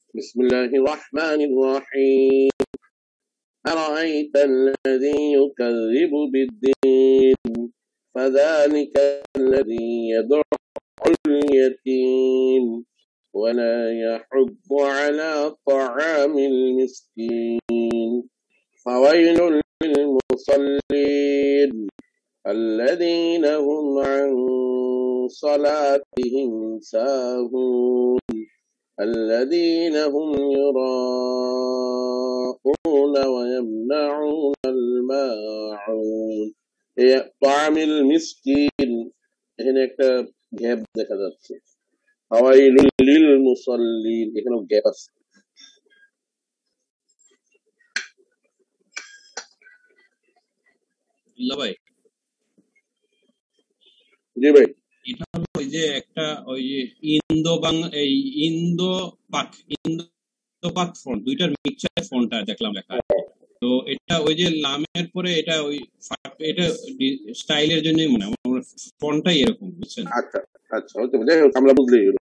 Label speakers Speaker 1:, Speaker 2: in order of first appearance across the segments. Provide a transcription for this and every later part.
Speaker 1: بسم الله الرحمن الرحيم أرأيت الذي يكذب بالدين فذلك الذي يدعو اليتيم ولا يحض على طعام المسكين فويل للمصلين الذين هم عن صلاتهم ساهون الذين هم يراءون ويمنعون الماعون طعام المسكين এখানে একটা গ্যাপ দেখা যাচ্ছে ফাওয়াইলুল লিল মুসাল্লিন এখানেও গ্যাপ আছে
Speaker 2: ভাই
Speaker 1: জি ভাই
Speaker 2: এটা হলো ওই যে একটা ওই যে ইন্দো পাক ফন্ট দুইটার মিক্সচার ফন্টটা দেখলাম লেখা তো এটা ওই যে লামের পরে এটা ওই এটা স্টাইলের জন্য মনে হয় আমার ফন্টটাই এরকম বুঝছেন
Speaker 1: আচ্ছা আচ্ছা হতে পারে যাই হোক আমরা বুঝলেই হলো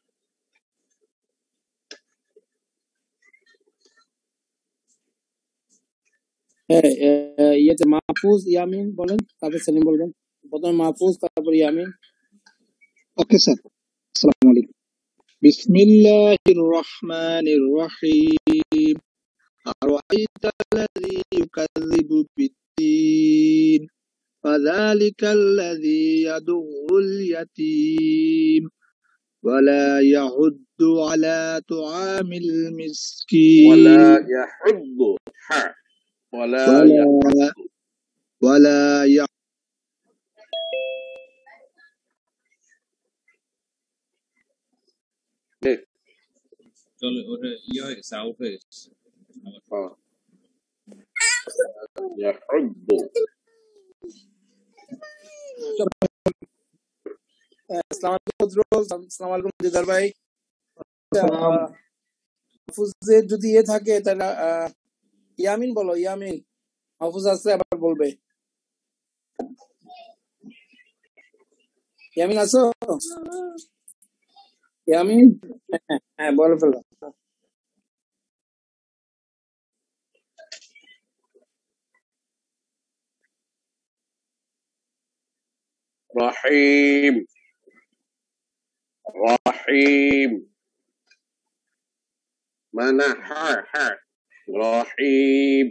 Speaker 3: ইয়েতে মাহফুজ ইয়ামিন বলেন তারপর সেলিম বলবেন প্রথমে মাহফুজ তারপর ইয়ামিন
Speaker 4: ওকে স্যার আসসালামু আলাইকুম বিসমিল্লাহির রহমানির রহিম আরাআইতাল্লাযী ইউকাযযিবু বিদ্দীন ফাযালিকাল্লাযী ইয়াদুউল ইয়াতীম ওয়ালা ইয়াহুদ্দু আলা তুআমিল মিসকিন
Speaker 1: ওয়ালা ইয়াহুদ্দু হা ওয়ালা
Speaker 2: চলো ওটা ইয়ে হয়ে গেছে আউট হয়ে গেছে
Speaker 1: ইয়াহুদ্দু
Speaker 3: আসসালামু আলাইকুম বদরুল আসসালামু আলাইকুম দিদার ভাই মাহফুজের যদি ইয়ে থাকে তাহলে ইয়ামিন বলো ইয়ামিন মাহফুজ আসলে আবার বলবে ইয়ামিন আছো ইয়ামিন হ্যাঁ বলে ফেলো
Speaker 1: رحيم رحيم mana ha ha رحيم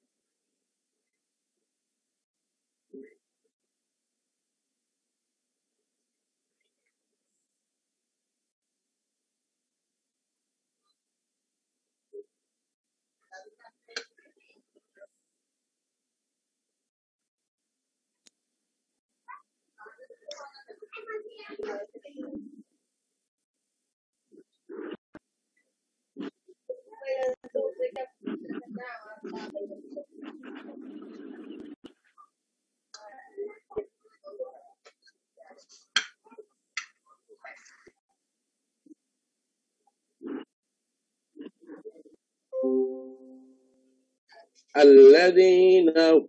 Speaker 1: الذين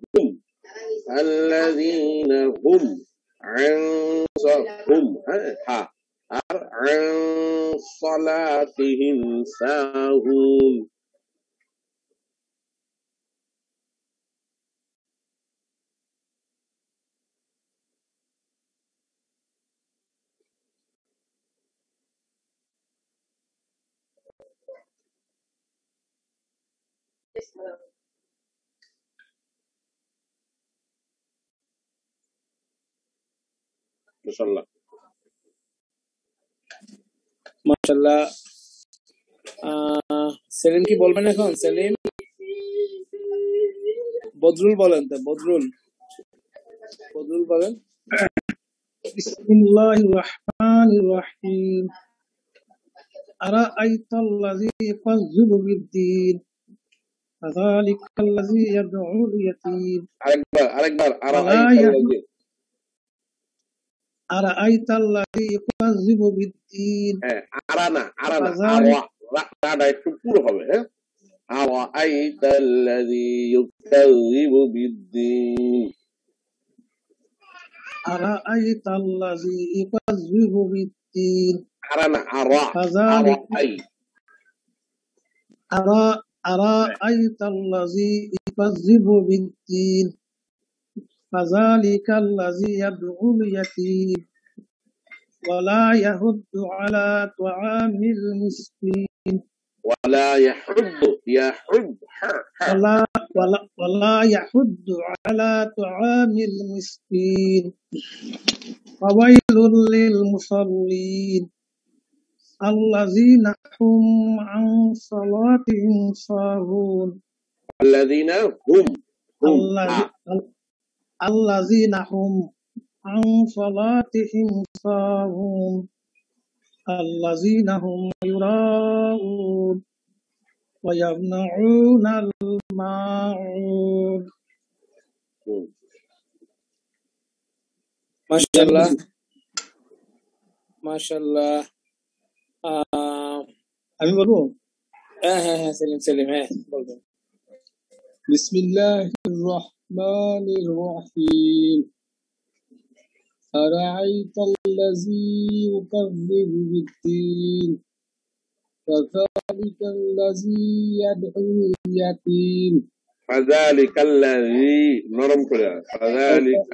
Speaker 1: هم عن صلاتهم ساهون মাশাআল্লাহ
Speaker 3: মাশাআল্লাহ সেলিম কি বলবেন এখন সেলিম বদরুল বলেন তো বদরুল বলেন
Speaker 4: বিসমিল্লাহির রহমানির রহিম আরাআইতাল্লাযী ইউকাযযিবু বিদ্দীন ফাযালিকাল্লাযী ইয়াদউল ইয়াতীম
Speaker 1: আরেকবার
Speaker 4: আরাআইতাল্লাযী ইউকাযযিবু বিদ্দীন
Speaker 1: আরানা রাটা একটু পুরো হবে হ্যাঁ আরাআইতাল্লাযী ইউকাযযিবু বিদ্দীন
Speaker 4: আরাআইতাল্লাযী ইউকাযযিবু বিদ্দীন
Speaker 1: আরানা আরা আরাআই
Speaker 4: أرأيت الذي يكذب بالدين فذلك الذي يدعو اليتيم ولا يحض على طعام المسكين
Speaker 1: ولا يحض
Speaker 4: ولا يحض على طعام المسكين فويل للمصلين الذين هم عن صلاتهم ساهون
Speaker 1: الذين هم
Speaker 4: الذين هم عن صلاتهم ساهون الذين هم يراءون ويمنعون الماعون
Speaker 3: মাশাআল্লাহ মাশাআল্লাহ।
Speaker 4: আমি বলবো
Speaker 3: হ্যাঁ হ্যাঁ হ্যাঁ সেলিম সেলিম হ্যাঁ বলবেন।
Speaker 4: বিসমিল্লাহির রহমানির রহিম أرأيت الذي يكذب بالدين فذلك الذي يدعو اليتيم
Speaker 1: فذلك الذي نرم كده فذلك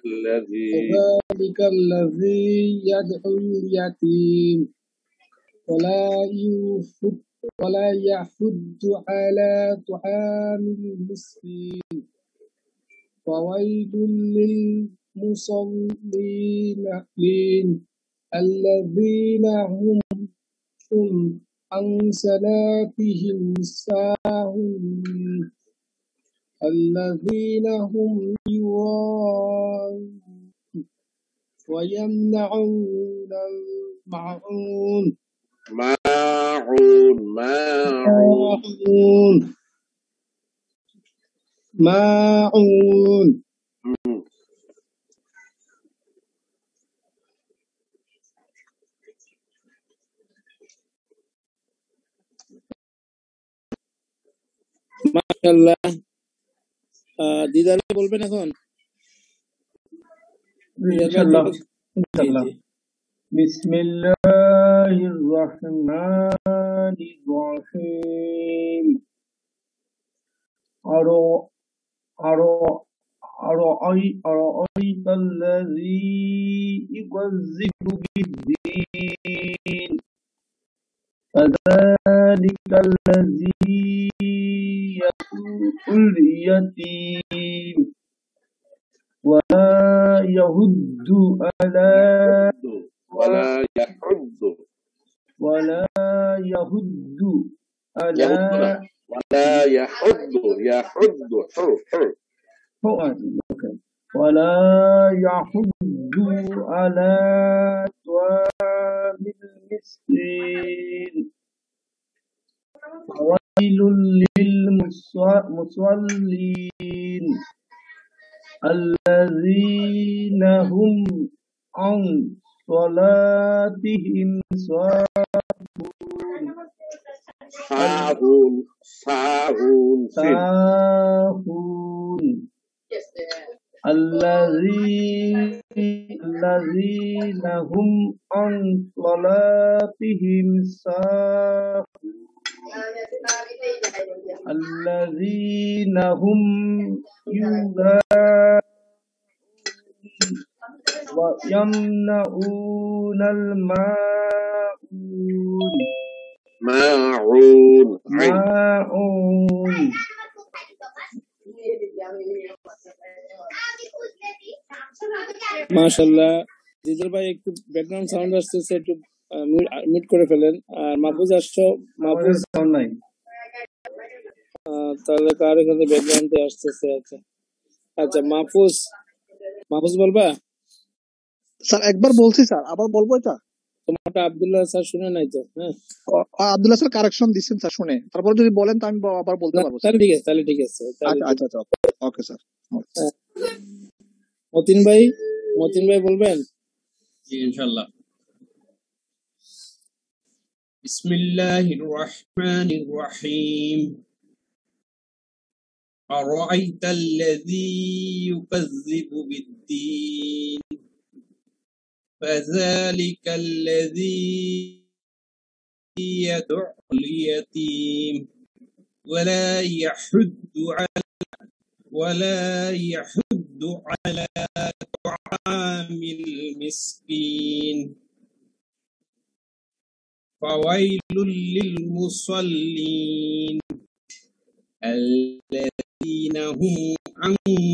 Speaker 1: الذي
Speaker 4: يدعو اليتيم ولا يحض على طعام المسكين فويل للمصلين الذين هم عن صلاتهم ساهون الذين هم يراءون ويمنعون الماعون ماعون
Speaker 3: মাশাআল্লাহ। দিদার ভাই বলবেন এখন?
Speaker 4: ইনশাআল্লাহ ইনশাআল্লাহ বিসমিল্লাহির রহমানির রহিম أرأيت الذي يكذب بالدين فذلك الذي يدعو اليتيم ولا يحض على طعام المسكين فويل للمصلين الذين هم عن صلاتهم ساهون الذين هم عن صلاتهم ساهون الذين هم يراءون ويمنعون الماعون
Speaker 3: মাশাআল্লাহ। দিদার ভাই একটু ব্যাকগ্রাউন্ড সাউন্ড আসতেছে, একটু মিউট করে ফেলেন। আর মাহফুজ আসছো? মাহফুজ
Speaker 4: সাউন্ড নাই,
Speaker 3: তাহলে কার এখানে ব্যাকগ্রাউন্ডে আসতেছে। আচ্ছা আচ্ছা মাহফুজ বলবা?
Speaker 5: স্যার একবার বলছি স্যার, আবার বলবো এটা?
Speaker 3: তোমারটা আব্দুল্লাহ স্যার শুনে নাই তো? হ্যাঁ
Speaker 5: আব্দুল্লাহ স্যার কারেকশন দিচ্ছেন স্যার, শুনে তারপর যদি বলেন তো আমি আবার বলতে পারবো।
Speaker 3: তাহলে ঠিক আছে।
Speaker 5: আচ্ছা ওকে স্যার।
Speaker 3: মতিন ভাই বলবেন?
Speaker 2: জি ইনশাআল্লাহ। বিসমিল্লাহির রহমানির রহিম أرأيت الذي يكذب بالدين فذلك الذي يدعو اليتيم ولا يحد على ولا يحد على طعام المسكين فويل للمصلين الذين هم عن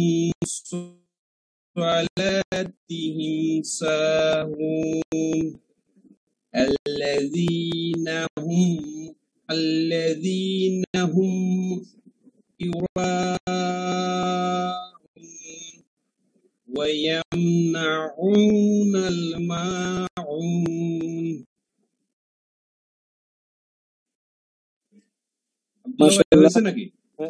Speaker 2: صلاتهم ساهون الذين هم يراءون ويمنعون الماعون
Speaker 3: মাশাআল্লাহ
Speaker 2: হয়েছে নাকি?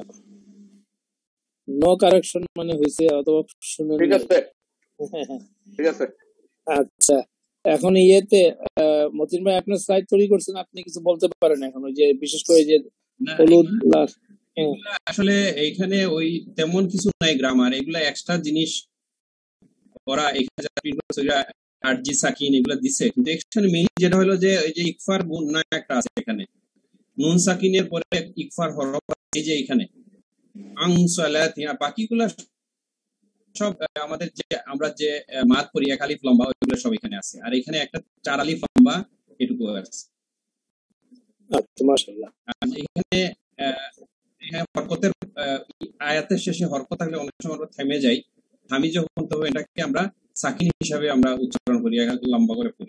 Speaker 3: নো কারেকশন মানে হয়েছে অথবা শুনেন
Speaker 1: ঠিক
Speaker 3: নাই।
Speaker 1: আছে ঠিক আছে
Speaker 3: আচ্ছা এখন ইয়েতে মতিন ভাই আপনার স্লাইড তৈরি করছেন, আপনি কিছু বলতে পারেন এখন ওই যে বিশেষ করে যে
Speaker 2: না,
Speaker 3: হলুদ লাল
Speaker 2: এগুলা আসলে এইখানে ওই তেমন কিছু নাই গ্রামার, এগুলা এক্সট্রা জিনিস ওরা এখানে যারা print করছে ওরা আরজি সাকিন এগুলা দিছে, কিন্তু এখানে মেইন যেটা হলো যে ওই যে ইকফার গুণা একটা আছে এখানে, নুন সাকিনের পরে ইকফার হরফ এই যে এখানে আনসালাত, বাকিগুলা সব আমাদের যে আমরা যে মাদ করি এক আলিফ লম্বা ওইগুলো সব এখানে আছে, আর এখানে একটা 4 আলিফ লম্বা এটুকু আছে।
Speaker 3: আচ্ছা মাশাআল্লাহ।
Speaker 2: আর এখানে হরকতের আয়াতের শেষে হরকত থাকলে অনেক সময় আমরা থেমে যাই, থামি যখন তবে এটাকে আমরা সাকিন হিসাবে আমরা উচ্চারণ করি, লম্বা করে পড়ি।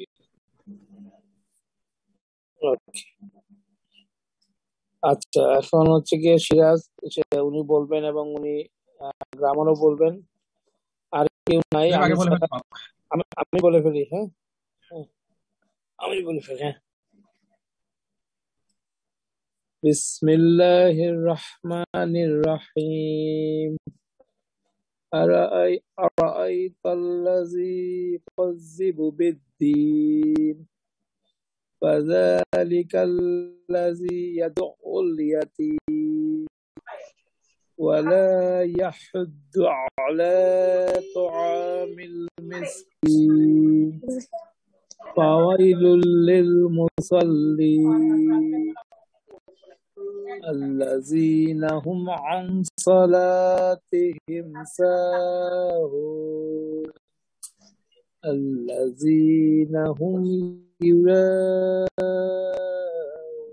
Speaker 3: আচ্ছা এখন হচ্ছে গিয়ে সিরাজ উনি বলবেন এবং উনি গ্রামারও বলবেন, আর কেউ নাই
Speaker 2: আগে বলে
Speaker 3: আমি বলে ফেলি। হ্যাঁ আমি বলে ফেলি। হ্যাঁ বিসমিল্লাহির রহমানির রহিম আরাআইতাল্লাযী ইউকাযযিবু বিদ্দীন ফাযালিকাল্লাযী ইয়াদউল ইয়াতীম ওয়ালা ইয়াহুদ্দু আলা তুআমিল মিসকিন ফাওয়াইলুল লিল মুসাল্লিন الذين هم عن صلاتهم ساهون الذين هم يراءون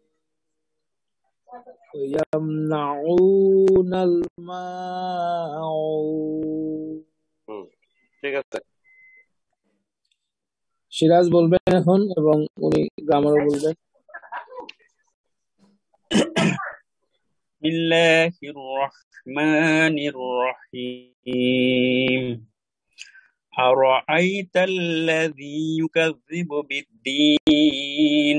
Speaker 3: ويمنعون الماعون।
Speaker 1: ঠিক আছে
Speaker 3: সিরাজ বলবেন এখন এবং উনি গ্রামারও বলবেন।
Speaker 6: بسم الله الرحمن الرحيم أرأيت الذي يكذب بالدين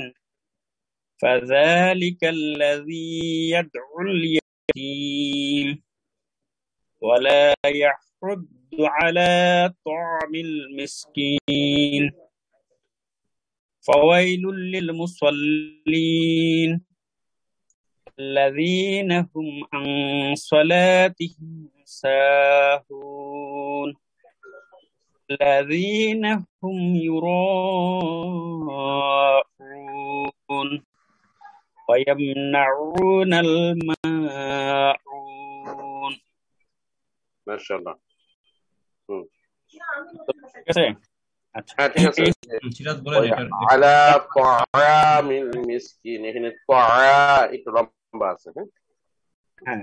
Speaker 6: فذلك الذي يدعو اليتيم ولا يحض على طعام المسكين فويل للمصلين الذين هم عن صلاتهم ساهون الذين هم يراءون ويمنعون الماعون।
Speaker 1: মাশাআল্লাহ
Speaker 6: ঠিক আছে? আচ্ছা
Speaker 1: হ্যাঁ ঠিক আছে
Speaker 2: সিরাজ বলেন এটা
Speaker 1: আলা তাআমিল মিসকিন, এখানে তাআ একটু লম্বা আছে।
Speaker 6: হ্যাঁ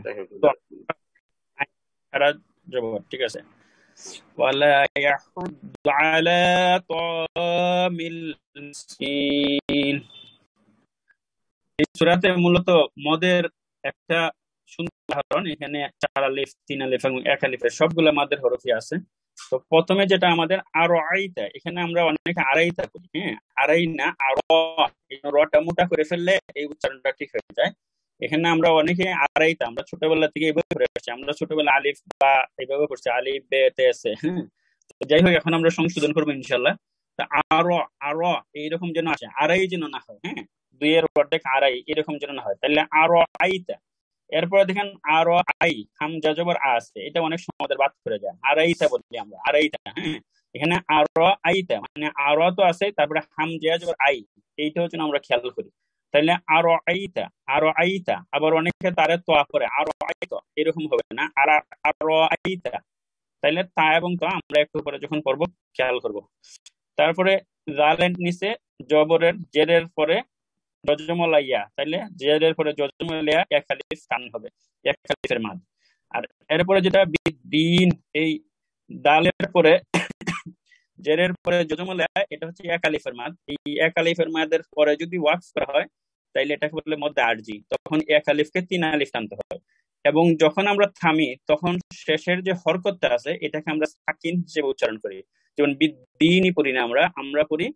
Speaker 6: এরা জবাব ঠিক আছে। ওয়ালা ইয়াহুদ্দু আলা তাআমিল মিসকিন, এই সূরাতে মূলত মদের একটা সুন্দর উদাহরণ। এখানে 4 আলিফ 3 আলিফ এবং 1 আলিফের সবগুলো মাদের হরফই আছে। তো প্রথমে যেটা আমাদের আরো আইতা, এখানে আমরা অনেকে আড়াইতা করি, হ্যাঁ আড়াই না আরো, এই রটা মোটা করে ফেললে এই উচ্চারণটা ঠিক হয়ে যায়। এখানে আমরা অনেকে আড়াইতা, আমরা ছোটবেলা থেকে এইভাবে করে আসছি, আমরা ছোটবেলা আলিফ বা এইভাবে করছি আলিফ বে তে আছে। হ্যাঁ যাই হোক এখন আমরা সংশোধন করবো ইনশাল্লাহ। তা আরো আরো এইরকম যেন আসে, আড়াই যেন না হয়, হ্যাঁ 2 এর অর্ধেক আড়াই এরকম যেন না হয়, তাহলে আরো আইতা। এরপরে দেখেন আরো আই হামজা জবর আছে, এটা অনেক সময় আমাদের বাদ করে যায়, আড়াইতা বলি আমরা আড়াইতা। হ্যাঁ এখানে আরো আইতা মানে আরো তো আছে, তারপরে হামজা জবর আই, এইটা হচ্ছে আমরা খেয়াল করি। তাহলে আরো আইতা আবার অনেকে তারে তোয়া করে আরো আইতা, এরকম হবে না, আরো আইতা। তাইলে তা এবং তা আমরা একটু পরে যখন পড়বো খেয়াল করব। তারপরে জালের নিচে জবরের জেরের পরে জজমলাইয়া, তাইলে জেরের পরে জজমলাইয়া এক আলিফ টান হবে, এক আলিফের মাদ। আর এরপরে যেটা বিদ্দিন, এই দালের পরে জেরের পরে জজমলাইয়া, এটা হচ্ছে এক আলিফের মাদ। এই এক আলিফের মাদের পরে যদি ওয়াকফ করা হয় তাইলে এটাকে বলে মধ্যে আরজি, তখন এক আলিফকে 3 আলিফ টানতে হবে। এবং যখন আমরা থামি তখন শেষের যে হরকতটা আছে এটাকে আমরা সাকিন হিসেবে উচ্চারণ করি, যেমন বিদ্দিনই পড়ি না আমরা পড়ি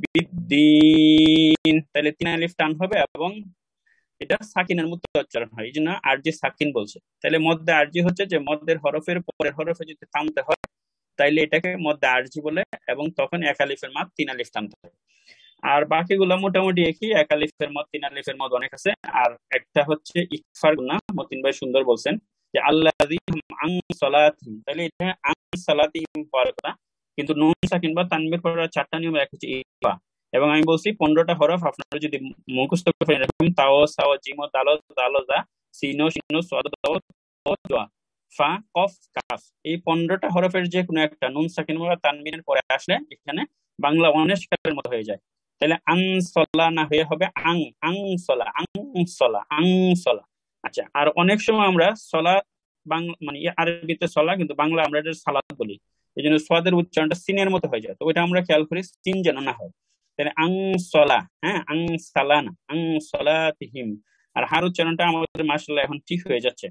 Speaker 6: বিদ্দিন, তাহলে 3 আলিফ টান হবে এবং এটা সাকিনের মতো উচ্চারণ হয়, এই জন্য আরজি সাকিন বলছে। তাহলে মধ্যে আরজি হচ্ছে যে মধ্যের হরফের পরের হরফে যদি থামতে হয় তাইলে এটাকে মধ্যে আরজি বলে, এবং তখন এক আলিফের মাদ 3 আলিফ টানতে হয়। আর বাকিগুলো মোটামুটি একই, এক আলিফের মত 3 আলিফের মত অনেক আছে। আর একটা হচ্ছে ইকফার গুনাহ, মতিন ভাই সুন্দর বলছেন যে আল্লাযীহুম আন সালাতিহিম, তাহলে এটা আন সালাতিহিম হওয়ার কথা, কিন্তু নুন সাকিন বা তানবীর পড়ার 4টা নিয়ম, এক হচ্ছে ইকফা। এবং আমি বলছি 15টা হরফ আপনারা যদি মুখস্থ করেন, এরকম তাও সাও জিম দালো দালো জা সিনো শিনো সাদ দাও দোয়া ফা কফ কাফ, এই 15টা হরফের যে কোনো একটা নুন সাকিন বা তানবীরের পরে আসলে এখানে বাংলা অনেস্কারের মতো হয়ে যায়। তাহলে আনসলা না হয়ে হবে আং আং সলা আং সলা আং সলা। আচ্ছা, আর অনেক সময় আমরা সলা বাংলা মানে আরবিতে সলা, কিন্তু বাংলা আমরা এটা সালাত বলি, এই জন্য সোয়াদের উচ্চারণটা সিনের মতো হয়ে যায়, তো ওইটা আমরা খেয়াল করি সিন যেন না হয়। তাহলে আং সলা, হ্যাঁ আং সালা না, আং সলাতিহিম। আর হার উচ্চারণটা আমাদের মাশাআল্লাহ এখন ঠিক হয়ে যাচ্ছে।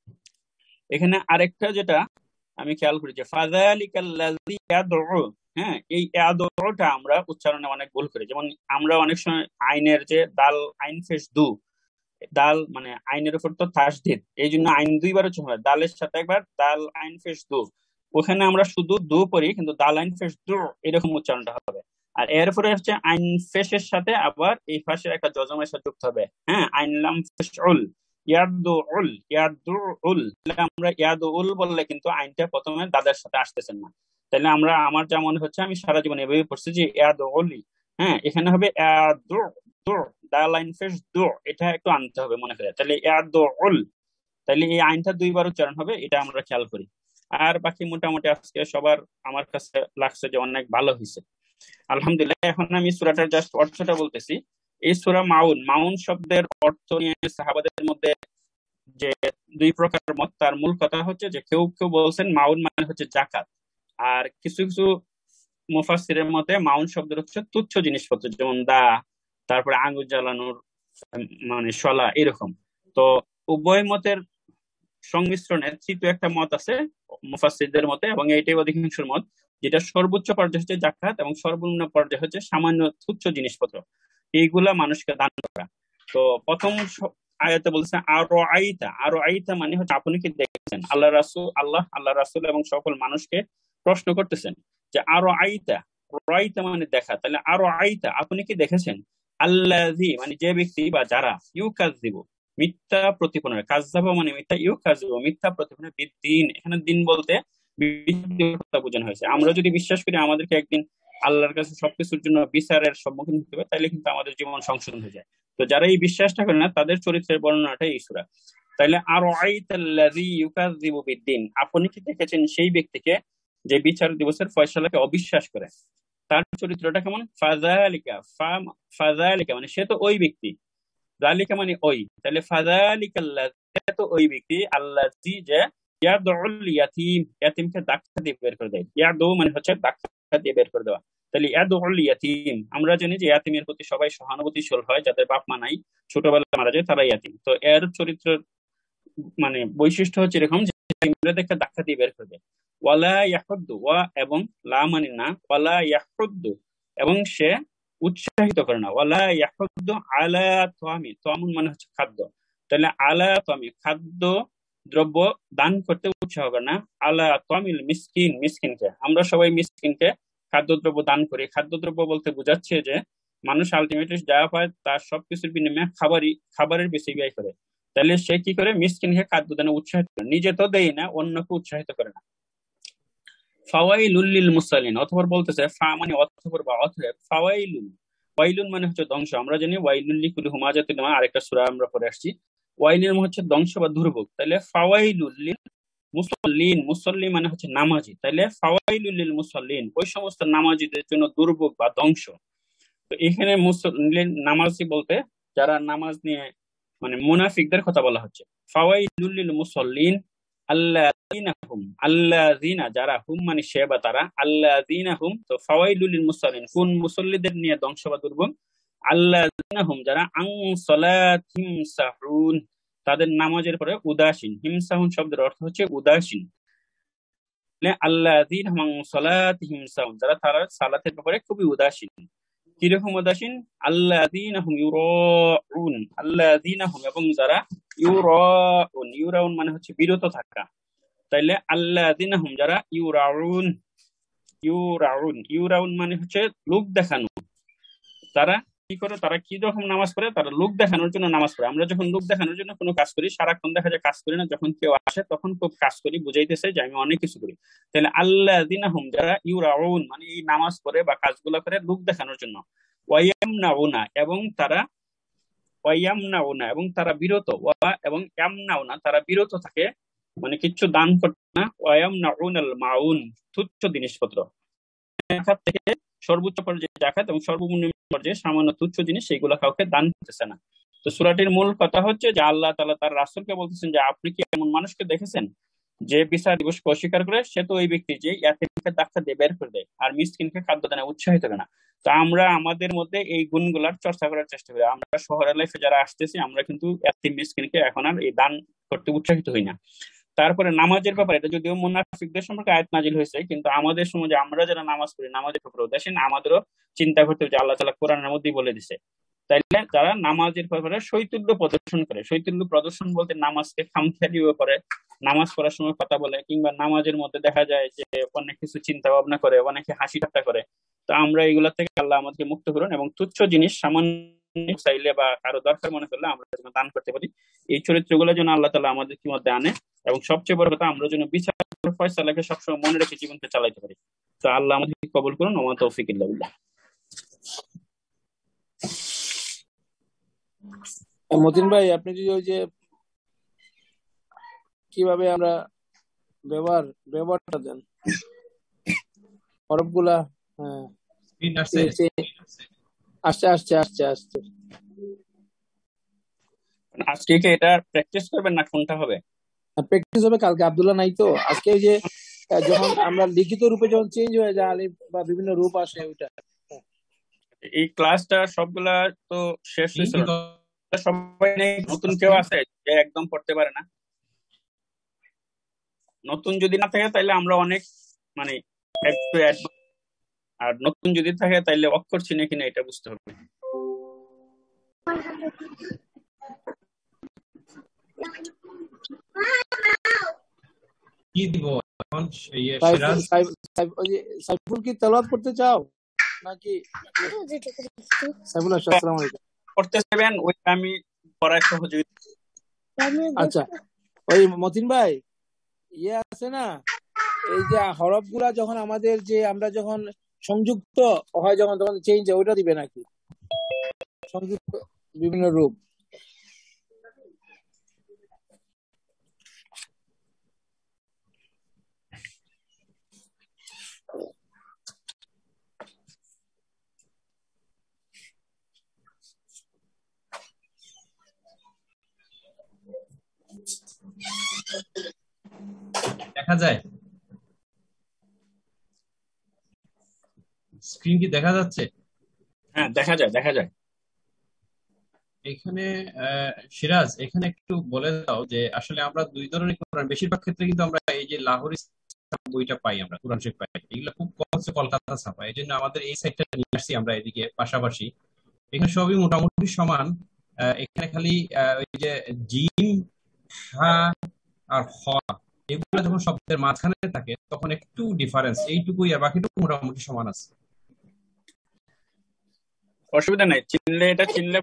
Speaker 6: এখানে আরেকটা যেটা আমি খেয়াল করি যে ফাযালিকাল্লাযী ইয়াদউ, হ্যাঁ এই ইয়াদউটা আমরা উচ্চারণে অনেক ভুল করি। যেমন আমরা অনেক সময় আইনের যে দাল আইন ফেস দু, দাল মানে আইনের উপর তো তাসদীদ, এই জন্য আইন দুইবার উচ্চারণ হয়, দালের সাথে একবার দাল আইন ফেস দু, ওখানে আমরা শুধু দু পড়ি, কিন্তু দাল আইন ফেস দু এরকম উচ্চারণটা হবে। আর এরপরে হচ্ছে আইন ফেসের সাথে আবার এই ফাঁসের একটা জজমের সাথে যুক্ত হবে, হ্যাঁ আইন লাম ফেসউল ইয়াদউল ইয়াদউল, তাহলে আমরা ইয়াদউল বললে কিন্তু আইনটা প্রথমে দাদের সাথে আসতেছেন না। তাহলে আমার যা মনে হচ্ছে আমি সারা জীবন এভাবে পড়ছি যে ইয়াদউলি, হ্যাঁ এখানে হবে ইয়াদউ দু, দাল আইন ফেস দু, এটা একটু আনতে হবে মনে করে, তাহলে ইয়াদউল, তাহলে এই আইনটা দুইবার উচ্চারণ হবে, এটা আমরা খেয়াল করি। আর বাকি মোটামুটি আজকে সবার আমার কাছে লাগছে যে অনেক ভালো হয়েছে, আলহামদুলিল্লাহ। এখন আমি সূরাটার জাস্ট অর্থটা বলতেছি। এই সূরা মাউন, মাউন শব্দের অর্থ নিয়ে সাহাবাদের মধ্যে যে দুই প্রকার মত, তার মূল কথা হচ্ছে যে কেউ কেউ বলছেন মাউন মানে হচ্ছে জাকাত, আর কিছু কিছু মুফাসসিরের মতে মাউন শব্দের হচ্ছে তুচ্ছ জিনিসপত্র, যেমন দা, তারপরে আঙ্গুর জ্বালানোর মানে শলা, এরকম। তো উভয় মতের সংমিশ্রণে তৃতীয় একটা মত আছে মুফাসসিরদের মতে, এবং এইটাই অধিকাংশের মত, যেটা সর্বোচ্চ পর্যায়ে হচ্ছে জাকাত এবং সর্বনিম্ন পর্যায়ে হচ্ছে সামান্য তুচ্ছ জিনিসপত্র, এইগুলা মানুষকে দান করা। তো প্রথম আয়াতে বলছে আরো আইতা, আরো আইতা মানে হচ্ছে আপনি কি দেখেছেন, আল্লাহ রাসূল এবং সকল মানুষকে প্রশ্ন করতেছেন যে আরো আইতা, রাইতা মানে দেখা, তাহলে আরো আইতা আপনি কি দেখেছেন, আল্লাযী মানে যে ব্যক্তি বা যারা, ইউকাযযিবু মিথ্যা প্রতিপন্ন, কাযযাবা মানে মিথ্যা, ইউকাযযিবু মিথ্যা প্রতিপন্ন, বিদ্দিন এখানে দিন বলতে কথা বোঝানো হয়েছে। আমরা যদি বিশ্বাস করি আমাদেরকে একদিন আল্লাহর কাছে সবকিছুর জন্য বিচারের সম্মুখীন হতে হবে, তাহলে কিন্তু আমাদের জীবন সংশোধন হয়ে যায়। তো যারা এই বিশ্বাসটা করে না তাদের চরিত্রের বর্ণনাটা এই সূরা। তাহলে আর আইতাল্লাযী ইউকাযযিবু বিদ্দিন, আপনি কি দেখেছেন সেই ব্যক্তিকে যে বিচার দিবসের ফয়সালাকে অবিশ্বাস করে, তার চরিত্রটা কেমন, ফাযালিকা মানে সে তো ওই ব্যক্তি, যালিকা মানে ওই, তাহলে ফাযালিকাল্লাযী তো ওই ব্যক্তি, আল্লাযী যে ইয়াদউল ইয়াতীম, ইয়াতীমকে ধাক্কা দিয়ে বের করে দেয়, ইয়াদউ মানে হচ্ছে ধাক্কা দিয়ে বের করে দেওয়া। তাহলে ইয়াদউল ইয়াতীম, আমরা জানি যে ইয়াতীমের প্রতি সবাই সহানুভূতিশীল হয়, যাদের বাপ মা নাই, ছোটবেলায় মারা যায়, তারা ইয়াতীম। তো এর চরিত্রের মানে বৈশিষ্ট্য হচ্ছে এরকম যে ইয়াতীমদেরকে ধাক্কা দিয়ে বের করে দেয়। ওয়ালা ইয়াহুদ্দু, ওয়া এবং লা মানে না, ওয়ালা ইয়াহুদ্দু এবং সে উৎসাহিত করে না, ওয়ালা ইয়াহুদ্দু আলা তাআমি, তাআমুন মানে হচ্ছে খাদ্য, তাহলে আলা তাআমি খাদ্য দ্রব্য দান করতে উৎসাহ করে না, আলা তাআমিল মিসকিন মিসকিনকে, আমরা সবাই মিসকিনকে খাদ্যদ্রব্য দান করি। খাদ্যদ্রব্য বলতে বোঝাচ্ছে যে মানুষ আলটিমেটলি যা পায় তার সবকিছুর বিনিময়ে খাবারের বেশি ব্যয় করে, তাহলে সে কি করে, মিসকিনকে খাদ্য দানে উৎসাহিত করে, নিজে তো দেয় না, অন্যকে উৎসাহিত করে না। ফাওয়াইলুল লিল মুসাল্লিন, অথবা বলতেছে ফা মানে অথবা বা অতএব, ফাওয়াইলুল ওয়াইলুন মানে হচ্ছে ধ্বংস। আমরা জানি ওয়াইলুন লিকুল্লি হুমাজাতিন লুমাজা, আরেকটা সূরা আমরা পড়ে আসছি। ওয়াইলুন হচ্ছে ধ্বংস বা দুর্ভোগ, তাহলে ফাওয়াইলুল লিল মুসাল্লিন, মুসল্লি মানে হচ্ছে নামাজি, তাইলে ফাওয়াইলুল লিল মুসাল্লিন ওই সমস্ত নামাজিদের জন্য দুর্ভোগ বা ধ্বংস। তো এখানে মুসল্লিন নামাজি বলতে যারা নামাজ নিয়ে মানে মুনাফিকদের কথা বলা হচ্ছে। ফাওয়াইলুল লিল মুসাল্লিন আল্লাযিনা হুম, আল্লাযিনা যারা, হুম মানে সে বা তারা, আল্লাযিনা হুম, তো ফাওয়াইলুল লিল মুসাল্লিন কোন মুসল্লিদের নিয়ে ধ্বংস বা দুর্ভোগ, আল্লাযিনা হুম যারা আন সালাতিহিম সাহুন তাদের নামাজের পরে উদাসীন। হিমসাহুন শব্দের অর্থ হচ্ছে উদাসীন। আল্লাযিনা হুম আন সালাতিহিম সাহুন যারা তারা সালাতের ব্যাপারে খুবই উদাসীন। কিরকম উদাসীন? আল্লাযিনা হুম ইউরাউন, আল্লাযিনা হুম এবং যারা ইউরাউন, ইউরাউন মানে হচ্ছে বিরত থাকা, তাইলে আল্লাযিনা হুম যারা ইউরাউন, ইউরাউন, ইউরাউন মানে হচ্ছে লোক দেখানো। তারা কি করে, তারা কি রকম নামাজ পড়ে? তারা লোক দেখানোর জন্য নামাজ পড়ে। আমরা যখন লোক দেখানোর জন্য কোনো কাজ করি, সারাক্ষণ দেখা যায় কাজ করি না, যখন কেউ আসে তখন খুব কাজ করি, বুঝাইতেছে যে আমি অনেক কিছু করি। তাহলে আল্লাযিনা হুম যারা ইউরাউন মানে এই নামাজ পড়ে বা কাজগুলো করে লোক দেখানোর জন্য। ওয়ায়ামনাউনা এবং তারা, ওয়ায়ামনাউনা এবং তারা বিরত, এবং ইয়ামনাউনা তারা বিরত থাকে মানে কিচ্ছু দান করতে না। ওয়ায়ামনাউনাল মাউন তুচ্ছ জিনিসপত্র থেকে সর্বোচ্চ পর্যায়ে জাকাত এবং সর্বনিম্ন পর্যায়ে সামান্য তুচ্ছ জিনিস সেইগুলো কাউকে দান করতেছে না। তো সূরাটির মূল কথা হচ্ছে যে আল্লাহ তাআলা তার রাসূলকে বলতেছেন যে আপনি কি এমন মানুষকে দেখেছেন যে বিচার দিবসকে অস্বীকার করে? সে তো ওই ব্যক্তি যে ইয়াতীমকে ধাক্কা দিয়ে বের করে দেয় আর মিসকিনকে খাদ্য দানে উৎসাহিত করে না। তো আমরা আমাদের মধ্যে এই গুণগুলার চর্চা করার চেষ্টা করি। আমরা শহরের লাইফে যারা আসতেছি আমরা কিন্তু ইয়াতীম মিসকিনকে এখন আর এই দান করতে উৎসাহিত হই না। তারপরে নামাজের ব্যাপারে, এটা যদিও মুনাফিকদের সম্পর্কে আয়াত নাজিল হয়েছে, কিন্তু আমাদের সমাজে আমরা যারা নামাজ পড়ি নামাজের ব্যাপারে উদাসীন, আমাদেরও চিন্তা করতে হবে যে আল্লাহ তাআলা কোরআনের মধ্যেই বলে দিছে। তাইলে যারা নামাজের ব্যাপারে শৈথিল্য প্রদর্শন করে, শৈথিল্য প্রদর্শন বলতে নামাজকে খামখেয়ালিও করে, নামাজ পড়ার সময় কথা বলে, কিংবা নামাজের মধ্যে দেখা যায় যে অনেক কিছু চিন্তা ভাবনা করে, অনেকে হাসি ঠাট্টা করে, তো আমরা এগুলা থেকে আল্লাহ আমাদেরকে মুক্ত করুন এবং তুচ্ছ জিনিস সামান্য চাইলে বা কারো দরকার মনে করলে আমরা যেন দান করতে পারি। এই চরিত্রগুলো যেন আল্লাহ তাআলা আমাদের মধ্যে আনে, এবং সবচেয়ে বড় কথা আমরা যেন বিচার ফয়সালাকে সবসময় মনে রেখে জীবনকে চালাইতে পারি। তো আল্লাহ আমাদেরকে কবুল করুন। ওয়া মা তৌফিক ইল্লা বিল্লাহ।
Speaker 3: মতিন ভাই, আপনি যদি ওই যে কিভাবে আমরা ব্যবহারটা দেন হরফগুলা, হ্যাঁ
Speaker 2: স্ক্রিন আসছে।
Speaker 3: আসছে আসছে আসছে আসছে।
Speaker 6: আজকে কি এটা প্র্যাকটিস করবেন না কোনটা হবে?
Speaker 3: প্র্যাকটিস হবে কালকে। আব্দুল্লাহ নাই তো আজকে। ওই যে যখন আমরা লিখিত রূপে যখন চেঞ্জ হয়ে যায় আলিফ বা বিভিন্ন রূপ আসে, ওইটা
Speaker 6: এই ক্লাসটা সবগুলা তো শেষ হয়েছে, সবাই নেই, নতুন কেউ আছে যে একদম পড়তে পারে না? নতুন যদি না থাকে তাহলে আমরা অনেক মানে একটু আর নতুন যদি থাকে তাহলে অক্ষর চিনে কিনা এটা বুঝতে হবে।
Speaker 2: কি দিব এখন?
Speaker 3: সাইফুল কি তেলাওয়াত করতে চাও নাকি? সাইফুল আসসালামু আলাইকুম।
Speaker 6: করতে চাইবেন ওই আমি পড়ায় সহযোগিতা।
Speaker 3: আচ্ছা, ওই মতিন ভাই ইয়ে আছে না, এই যে হরফগুলা যখন আমাদের যে আমরা যখন সংযুক্ত হয় যখন তখন চেঞ্জ হয়, ওইটা দিবে নাকি? সংযুক্ত বিভিন্ন রূপ।
Speaker 2: দেখা যায় স্ক্রিন কি দেখা যাচ্ছে?
Speaker 6: হ্যাঁ দেখা যায়, দেখা যায়।
Speaker 2: এখানে সিরাজ, এখানে একটু বলে দাও যে আসলে আমরা দুই ধরনের কোরআন, বেশিরভাগ ক্ষেত্রে কিন্তু আমরা এই যে লাহোর বইটা পাই, আমরা কোরআন শরীফ পাই, এগুলো খুব কম কলকাতা ছাপা, এই জন্য আমাদের এই সাইডটা নিয়ে আসছি আমরা এদিকে পাশাপাশি। এখানে সবই মোটামুটি সমান। এখানে খালি ওই যে জিম, হা আর হ, এগুলো যখন শব্দের মাঝখানে থাকে তখন একটু ডিফারেন্স, এইটুকুই, আর বাকিটুকু মোটামুটি সমান আছে।
Speaker 6: অসুবিধা নাই, চিনলে এটা চিনলে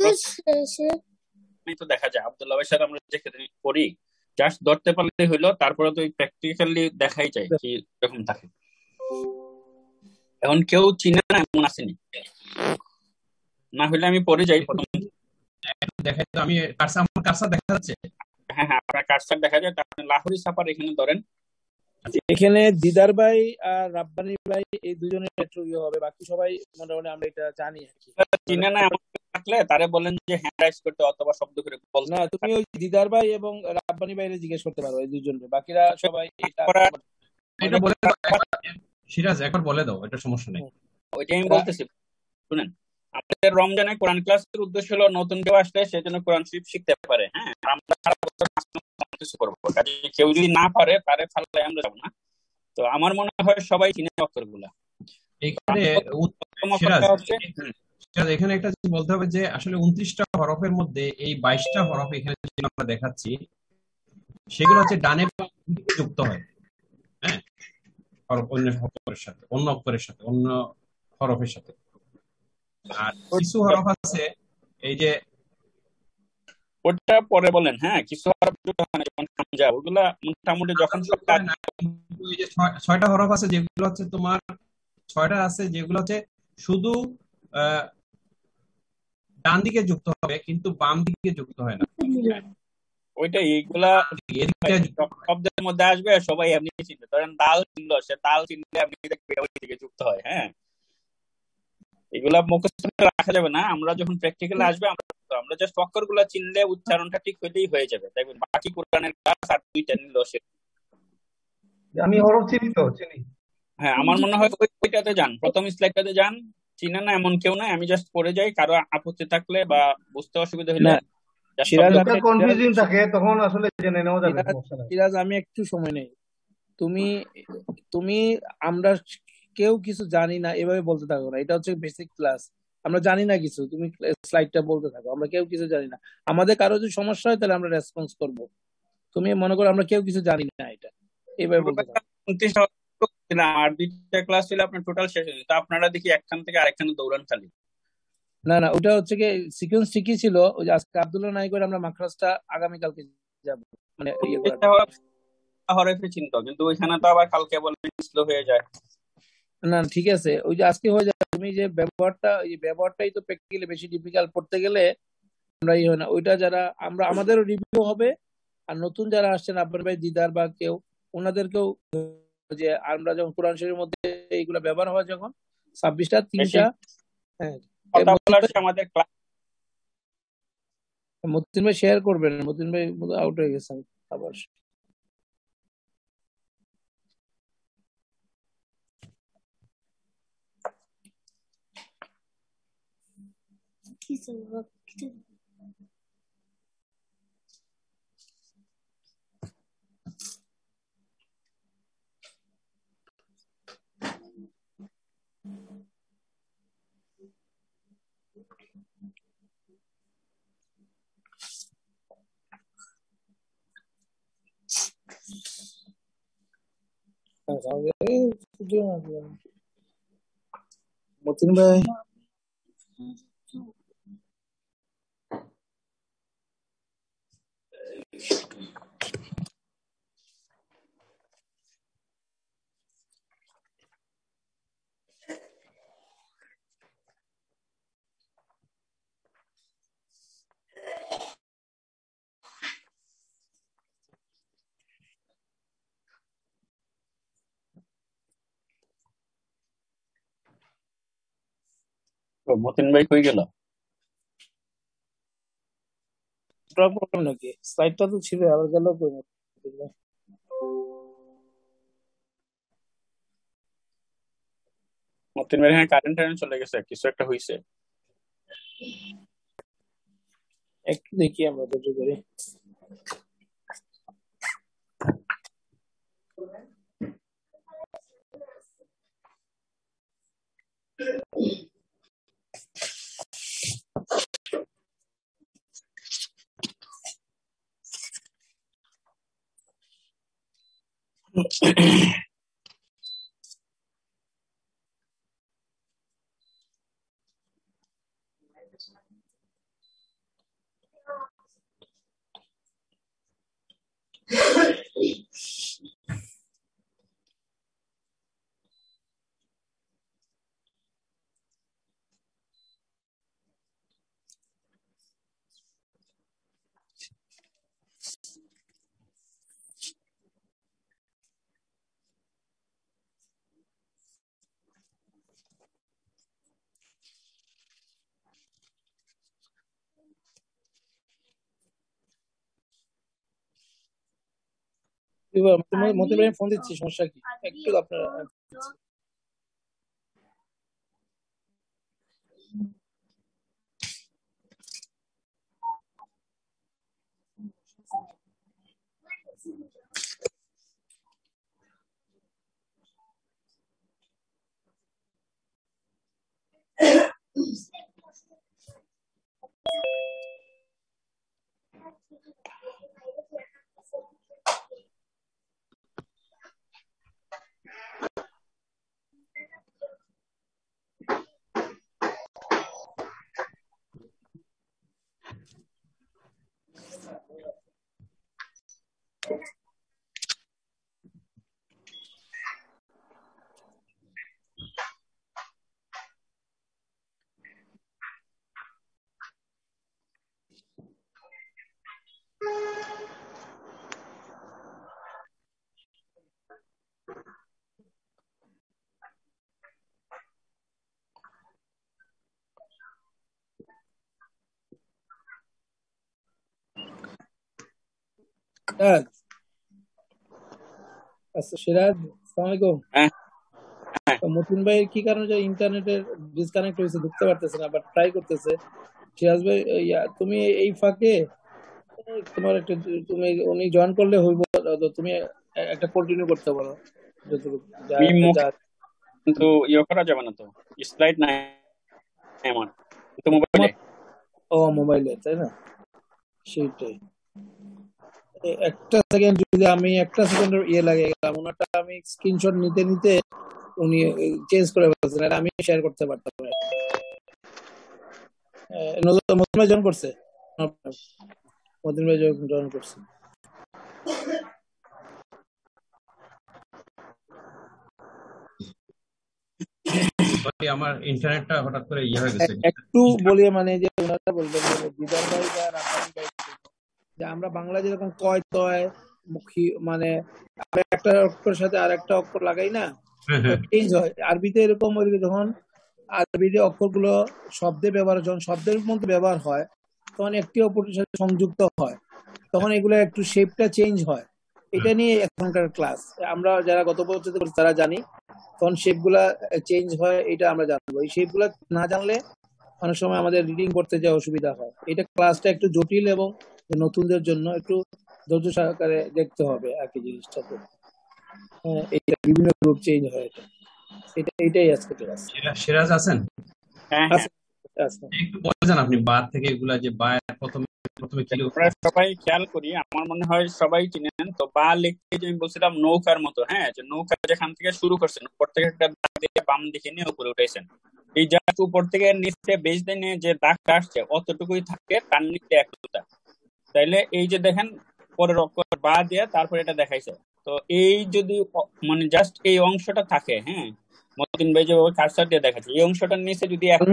Speaker 6: তো দেখা যায়। আব্দুল্লাহ ভাইয়ের সাথে আমরা যে ক্ষেত্রে করি জাস্ট ধরতে পারলে হইলো, তারপরে তো প্র্যাকটিক্যালি দেখাই যায় কি রকম থাকে। এখন কেউ চিনে না এমন আসেনি। না হলে আমি পড়ে যাই প্রথম।
Speaker 2: দেখাই তো, আমি আমার কারসার দেখা যাচ্ছে।
Speaker 6: হ্যাঁ হ্যাঁ, আপনার কার্সার দেখা যায়। তারপরে লাহোরি ছাপার এখানে ধরেন।
Speaker 3: এখানে দিদার ভাই আর রাব্বানি ভাই এই দুজনের একটু হবে, বাকি সবাই মোটামুটি আমরা এটা জানি আর কি।
Speaker 6: চিনে না এমন থাকলে তারে বলেন যে হ্যান্ড রাইজ করতে অথবা শব্দ করে বলতে।
Speaker 3: না, তুমি ওই দিদার ভাই এবং রাব্বানি ভাইরে জিজ্ঞেস করতে পারো, এই দুজনকে। বাকিরা সবাই এটা
Speaker 2: এটা বলে দাও সিরাজ, একবার বলে দাও, এটা সমস্যা নেই।
Speaker 6: ওইটাই আমি বলতেছি, শুনেন। আমাদের রমজানে কোরআন ক্লাসের উদ্দেশ্য হলো নতুন কেউ আসলে সেজন্য কোরআন শরীফ শিখতে পারে। হ্যাঁ, আমরা সারা বছর কিছু করবো, কাজে কেউ যদি না পারে তারে ফালাই আমরা যাবো না। তো আমার মনে হয় সবাই চিনে অক্ষরগুলা।
Speaker 2: এখানে এখানে একটা জিনিস বলতে হবে যে আসলে 29টা হরফের মধ্যে এই 22টা হরফ এখানে আমরা দেখাচ্ছি, সেগুলো হচ্ছে ডানে বামে যুক্ত হয়। হ্যাঁ, হরফ অন্য অক্ষরের সাথে, অন্য অক্ষরের সাথে, অন্য হরফের সাথে। আর কিছু হরফ আছে এই যে
Speaker 6: ওটা পরে বলেন। হ্যাঁ, কিছু হরফ যেমন হামজা, ওগুলা মোটামুটি যখন
Speaker 2: ওই যে 6টা হরফ আছে যেগুলো হচ্ছে তোমার, 6টা আছে যেগুলো হচ্ছে শুধু ডান দিকে যুক্ত হবে কিন্তু বাম দিকে যুক্ত হয় না।
Speaker 6: ওইটা এইগুলা শব্দের মধ্যে আসবে, সবাই এমনি চিনবে। ধরেন দাল চিনলো, সে তাল চিনলে আপনি ওই দিকে যুক্ত হয়। হ্যাঁ, এগুলা মুখস্থ রাখা যাবে না। আমরা যখন প্র্যাকটিক্যালে আসবে আমরা জাস্ট অক্ষর গুলা চিনলে উচ্চারণটা ঠিক হইলেই হয়ে যাবে। দেখবেন বাকি কোরআনের ক্লাস আর 2টা নিল সে।
Speaker 4: আমি হরফ চিনি তো, চিনি।
Speaker 6: হ্যাঁ, আমার মনে হয় ওইটাতে যান, প্রথম স্লাইডটাতে যান। চিনে না এমন কেউ না, আমি জাস্ট পড়ে যাই। কারো আপত্তি থাকলে বা বুঝতে অসুবিধা হলে
Speaker 4: কনফিউজিং থাকে তখন আসলে জেনে নেওয়া যাবে।
Speaker 3: সিরাজ, আমি একটু সময় নেই। তুমি আমরা কেউ কিছু জানি না এভাবে বলতে থাকো না, এটা হচ্ছে বেসিক ক্লাস। আমরা জানি না কিছু, তুমি স্লাইডটা বলতে থাকো। আমরা কেউ কিছু জানি না, আমাদের কারো যদি সমস্যা হয় তাহলে আমরা রেসপন্স করব। তুমি মনে করো আমরা কেউ কিছু জানি না, এটা এভাবে বলতে থাকো।
Speaker 6: আর 2টা ক্লাস ছিল আপনার টোটাল শেষ হয়ে যেত, আপনারা দেখি একখান থেকে আরেকখানে দৌড়ান খালি।
Speaker 3: না না, ওটা হচ্ছে কি সিকোয়েন্স ঠিকই ছিল। ওই যে আজকে আব্দুল্লাহ নাই করে আমরা মাখরাজটা আগামীকালকে যাব, মানে
Speaker 6: হরফে চিন্তা, কিন্তু ওইখানে তো আবার কালকে বলবেন স্লো হয়ে যায়।
Speaker 3: না ঠিক আছে, ওই যে আজকে হয়ে যায়। তুমি যে ব্যবহারটাই তো প্র্যাকটিক্যালি বেশি ডিফিকাল্ট, পড়তে গেলে আমরা হয় না ওইটা। যারা আমাদেরও রিভিউ হবে, আর নতুন যারা আসছেন আব্বাস ভাই, দিদার বা কেউ, ওনাদেরকেও যে আমরা যখন কোরআন শরীফের মধ্যে এইগুলা ব্যবহার হয় যখন 26টা 3টা। হ্যাঁ,
Speaker 6: আমাদের
Speaker 3: মতিন ভাই শেয়ার করবেন। মতিন ভাই আউট হয়ে গেছেন আবার। মতিন ভাই
Speaker 6: মতিন ভাই কই গেল?
Speaker 3: নাকি স্লাইডটা তো ছিল, আবার গেল।
Speaker 6: মতিন ভাই হ্যাঁ, কারেন্ট চলে গেছে, কিছু একটা হয়েছে।
Speaker 3: একটু দেখি আমরা ধৈর্য ধরে। মতিন ভাই ফোন দিচ্ছি, সমস্যা কি? একটু আপনার আচ্ছা সিরাজ, আসসালামু আলাইকুম। মতিন ভাই কি কারণে ইন্টারনেটের ডিসকানেক্ট হয়েছে, ঢুকতে পারতেছে না, বাট ট্রাই করতেছে। সিরাজ ভাই তুমি এই ফাঁকে তোমার একটা তুমি উনি জয়েন করলে হইব, তুমি একটা কন্টিনিউ করতে পারো যতটুকু
Speaker 6: কিন্তু ইয়ে করা যাবে না তো, স্লাইড নাই আমার তো মোবাইলে।
Speaker 3: ও মোবাইলে, তাই না? সেইটাই। একটা সেকেন্ড যদি আমি একটা সেকেন্ডের লাগে গেলাম, ওনারটা আমি স্ক্রিনশট নিতে নিতে উনি চেঞ্জ করে ফেলছেন, আর আমি শেয়ার করতে পারতাম না। মতিন ভাই জয়েন করছে, মতিন ভাই জয়েন করছে।
Speaker 2: আমার ইন্টারনেটটা হঠাৎ করে ইয়ে হয়ে গেছে।
Speaker 3: একটু বলি মানে যে ওনারা বলবেন যে দিদার ভাই বা রাব্বানি ভাই যে আমরা বাংলা যেরকম কয় তয় মুখী মানে একটা অক্ষরের সাথে আর একটা অক্ষর লাগাই না, চেঞ্জ হয়। আরবিতে এরকম যখন আরবিতে অক্ষরগুলো শব্দে ব্যবহার, যখন শব্দের মধ্যে ব্যবহার হয় তখন একটি অপরের সাথে সংযুক্ত হয়, তখন এগুলো একটু শেপটা চেঞ্জ হয়। এটা নিয়ে এখনকার ক্লাস আমরা যারা গত বছর তারা জানি, তখন শেপ গুলা চেঞ্জ হয়, এটা আমরা জানবো। এই শেপ গুলা না জানলে অনেক সময় আমাদের রিডিং করতে যে অসুবিধা হয়। এটা ক্লাসটা একটু জটিল এবং নতুনদের জন্য একটু ধৈর্য সহকারে দেখতে হবে আর কি জিনিসটাতে। এটা বিভিন্ন গ্রুপ চেঞ্জ হয়, এটাই আজকে ক্লাস।
Speaker 2: সিরাজ আছেন?
Speaker 6: হ্যাঁ
Speaker 2: একটু বলেন আপনি বাদ থেকে এগুলা যে বা প্রথমে কি
Speaker 6: সবাই খেয়াল করি, আমার মনে হয় সবাই চিনেন তো। বা লিখতে যে আমি বলছিলাম নৌকার মতো, হ্যাঁ, যে নৌকা যেখান থেকে শুরু করছেন উপর থেকে একটা দাগ দিয়ে বাম দিকে নিয়ে উপরে উঠেছেন, এই জাস্ট উপর থেকে নিচে বেজ দিয়ে যে দাগটা আসছে অতটুকুই থাকে, তার নিচে এক সুতা। তাইলে এই যে দেখেন পরের অক্ষর বা দিয়ে তারপরে এটা দেখাইছে, তো এই যদি মানে জাস্ট এই অংশটা থাকে, হ্যাঁ, মতিন ভাই যে কারসার দিয়ে দেখাচ্ছে, এই অংশটার নিচে যদি এক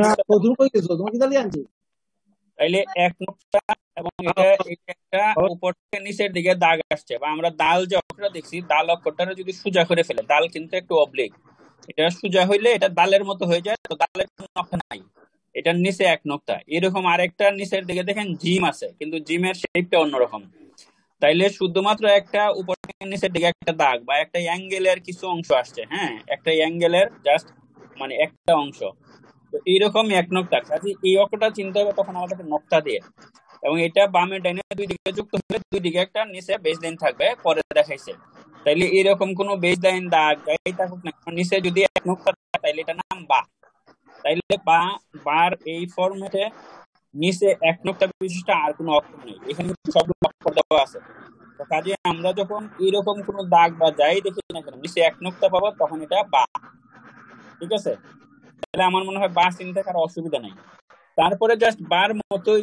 Speaker 6: তাইলে এক নোকটা, এবং এটা একটা উপর থেকে নিচের দিকে দাগ আসছে, বা আমরা দাল যে অক্ষরটা দেখছি দাল অক্ষরটা যদি সোজা করে ফেলে, দাল কিন্তু একটু অবলিক, এটা সোজা হইলে এটা দালের মতো হয়ে যায়, তো দালের কোনো নকশা নাই, এটার নিচে এক নোকটা। এরকম আরেকটা নিচের দিকে দেখেন জিম আছে, কিন্তু জিমের শেপটা অন্যরকম। তাইলে শুধুমাত্র একটা উপর থেকে নিচের দিকে একটা দাগ বা একটা অ্যাঙ্গেলের কিছু অংশ আসছে, হ্যাঁ, একটা অ্যাঙ্গেলের জাস্ট মানে একটা অংশ, তো এইরকম এক নোকটা। কাজে এই অক্ষরটা চিনতে হবে তখন আমাদেরকে নোকটা দিয়ে, এবং এটা বামে ডাইনে দুই দিকে যুক্ত হলে দুই দিকে একটা নিচে বেজ লাইন থাকবে, পরে দেখাইছে। তাইলে এরকম কোন বেজ লাইন দাগ যাই থাকুক না, নিচে যদি এক নোকটা থাকে তাইলে এটা নাম বা। তাইলে বা বার এই ফরম্যাটে নিচে এক নোকটা বিশিষ্ট আর কোনো অক্ষর নেই, এখানে সব অক্ষর দেওয়া আছে। তো কাজে আমরা যখন এরকম কোন দাগ বা যাই দেখি না কেন নিচে এক নোকটা পাবো, তখন এটা বা। ঠিক আছে, তাহলে আমার মনে হয় বা চিনতে কারো অসুবিধা নাই। তারপরে জাস্ট বার মতোই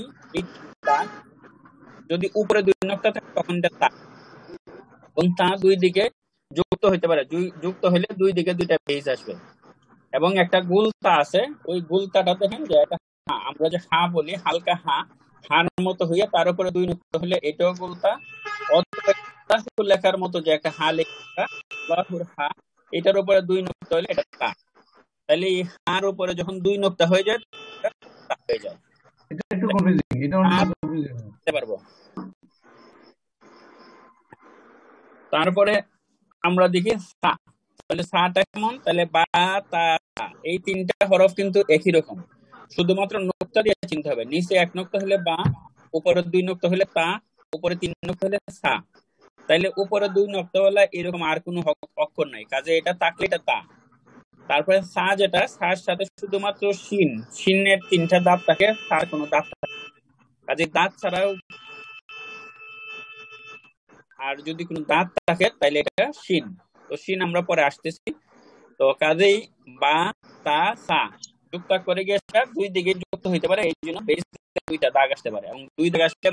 Speaker 6: যদি উপরে দুই নোকটা থাকে তখন এটা তা, এবং তা দুই দিকে যুক্ত হইতে পারে, যুক্ত হইলে দুই দিকে দুইটা পেজ আসবে, এবং একটা গুলতা আছে, ওই গুলতাটা দেখেন যে একটা আমরা যে হা বলি, হালকা হা, হার মতো হইয়া তার উপরে দুই নোকতা হলে এটাও গুলতা, অথবা লেখার মতো যে একটা হা লেখা হা, এটার উপরে দুই নোকতা হলে এটা তা। তাহলে এই হার উপরে যখন দুই নোকতা হয়ে যায় হয়ে যায়।
Speaker 4: এটা একটু কনফিউজিং, এটা অনেক কনফিউজিং
Speaker 6: বুঝতে পারবো। তারপরে আমরা দেখি সা, তাহলে সাটা কেমন, তাহলে বা তা তা, এই তিনটা হরফ কিন্তু একই রকম, শুধুমাত্র নোক্তা দিয়ে চিনতে হবে। নিচে 1 নোক্তা হলে বা, উপরে 2 নোক্তা হলে তা, উপরে 3 নোক্তা হলে সা। তাইলে উপরে 2 নোক্তা হলে এরকম আর কোনো অক্ষর নাই, কাজে এটা থাকলে এটা তা। তারপরে সা, যেটা সার সাথে শুধুমাত্র শিন, শিনের 3টা দাঁত থাকে, তার কোনো দাঁত থাকে, কাজে দাঁত ছাড়াও, আর যদি কোনো দাঁত থাকে তাহলে এটা শিন। তো শিন আমরা পরে আসতেছি। তো কাজেই বা তা সা যুক্ত করে গিয়ে সেটা 2 দিকে যুক্ত হইতে পারে, এই জন্য বেশ 2টা দাগ আসতে পারে, এবং 2 দাগ আসলে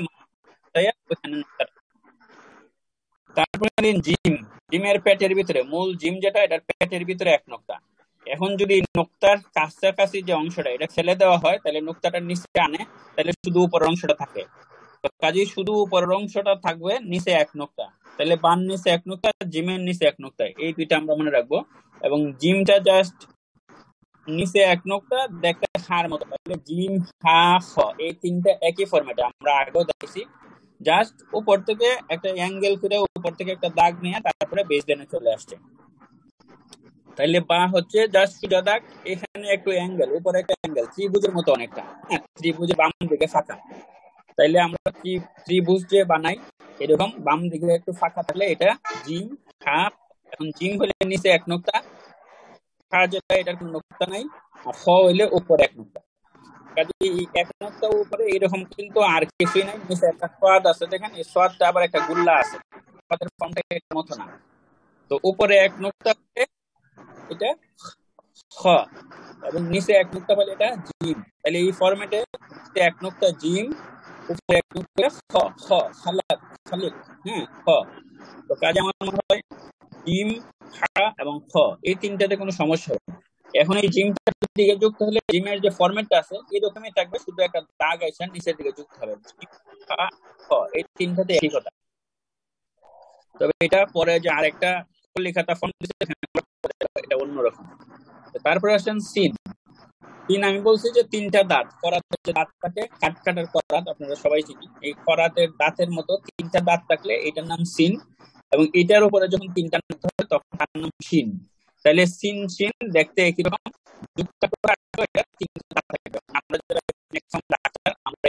Speaker 6: তারপরে জিম, জিমের পেটের ভিতরে, মূল জিম যেটা, এটার পেটের ভিতরে 1 নোক্তা। এখন যদি নোক্তার কাছাকাছি যে অংশটা এটা ফেলে দেওয়া হয়, তাহলে নোক্তাটা নিচে আনে, তাহলে শুধু উপরের অংশটা থাকে। কাজেই শুধু উপরের অংশটা থাকবে, নিচে 1 নোক্তা। তাহলে বান নিচে 1 নোক্তা, জিমের নিচে 1 নোক্তা, এই দুইটা আমরা মনে রাখবো। এবং জিমটা জাস্ট নিচে 1 নোক্তা, দেখতে হার মতো, তাহলে জিম হা খ, এই তিনটা একই ফরম্যাটে আমরা আগেও দেখেছি। জাস্ট উপর থেকে একটা অ্যাঙ্গেল করে উপর থেকে একটা দাগ নিয়ে তারপরে বেস লাইনে চলে আসছে। তাহলে বা হচ্ছে জাস্ট সোজা দাগ, এখানে একটু অ্যাঙ্গেল, উপরে একটা অ্যাঙ্গেল, ত্রিভুজের মতো অনেকটা, হ্যাঁ, ত্রিভুজের বাম দিকে ফাঁকা। তাইলে আমরা ত্রিভুজ যে বানাই, এরকম বাম দিকে একটু ফাঁকা থাকলে এটা জিম হা। এখন জিম হলে নিচে 1 নোক্তা, হা যেটা এটার কোনো নোক্তা নাই, আর খ হইলে উপরে 1 নোক্তা। কাজে এই 1 নোক্তা উপরে এরকম কিন্তু আর কিছুই নাই, নিচে একটা সোয়াদ আছে, দেখেন এই সোয়াদটা আবার একটা গুল্লা আছে, সোয়াদের ফর্মটা এর মতো না। তো উপরে 1 নোক্তা এটা খ, এবং নিচে 1 নোক্তা বলে এটা জিম। তাহলে এই ফরম্যাটে 1 নোক্তা জিম, উপরে 1 নোক্তা খ, খ খালাক খালিক, হ্যাঁ খ। তো কাজে আমার মনে হয় জিম, হা এবং খ, এই তিনটাতে কোনো সমস্যা হবে না। এখন এই জিমটা দিকে যুক্ত হলে জিমের যে ফরম্যাটটা আছে এরকমই থাকবে, শুধু একটা দাগ আছে নিচের দিকে যুক্ত হবে। জিম, হা, খ, এই তিনটাতে একই কথা। তবে এটা পরে যে আরেকটা লেখাটা ফন্ট এটা অন্যরকম। তারপরে আসেন সিন। সিন আমি বলছি যে 3টা দাঁত, করাতের যে দাঁত থাকে, কাটার করাত আপনারা সবাই চিনি, এই করাতের দাঁতের মতো 3টা দাঁত থাকলে এটার নাম সিন, এবং এটার উপরে যখন 3টা দাঁত হয় তখন তার নাম শিন। তাহলে সিন শিন দেখতে একই রকম, যুক্ত করে এটা 3টা দাঁত থাকবে। আমরা যারা ম্যাক্সিমাম ডাক্তার, আমরা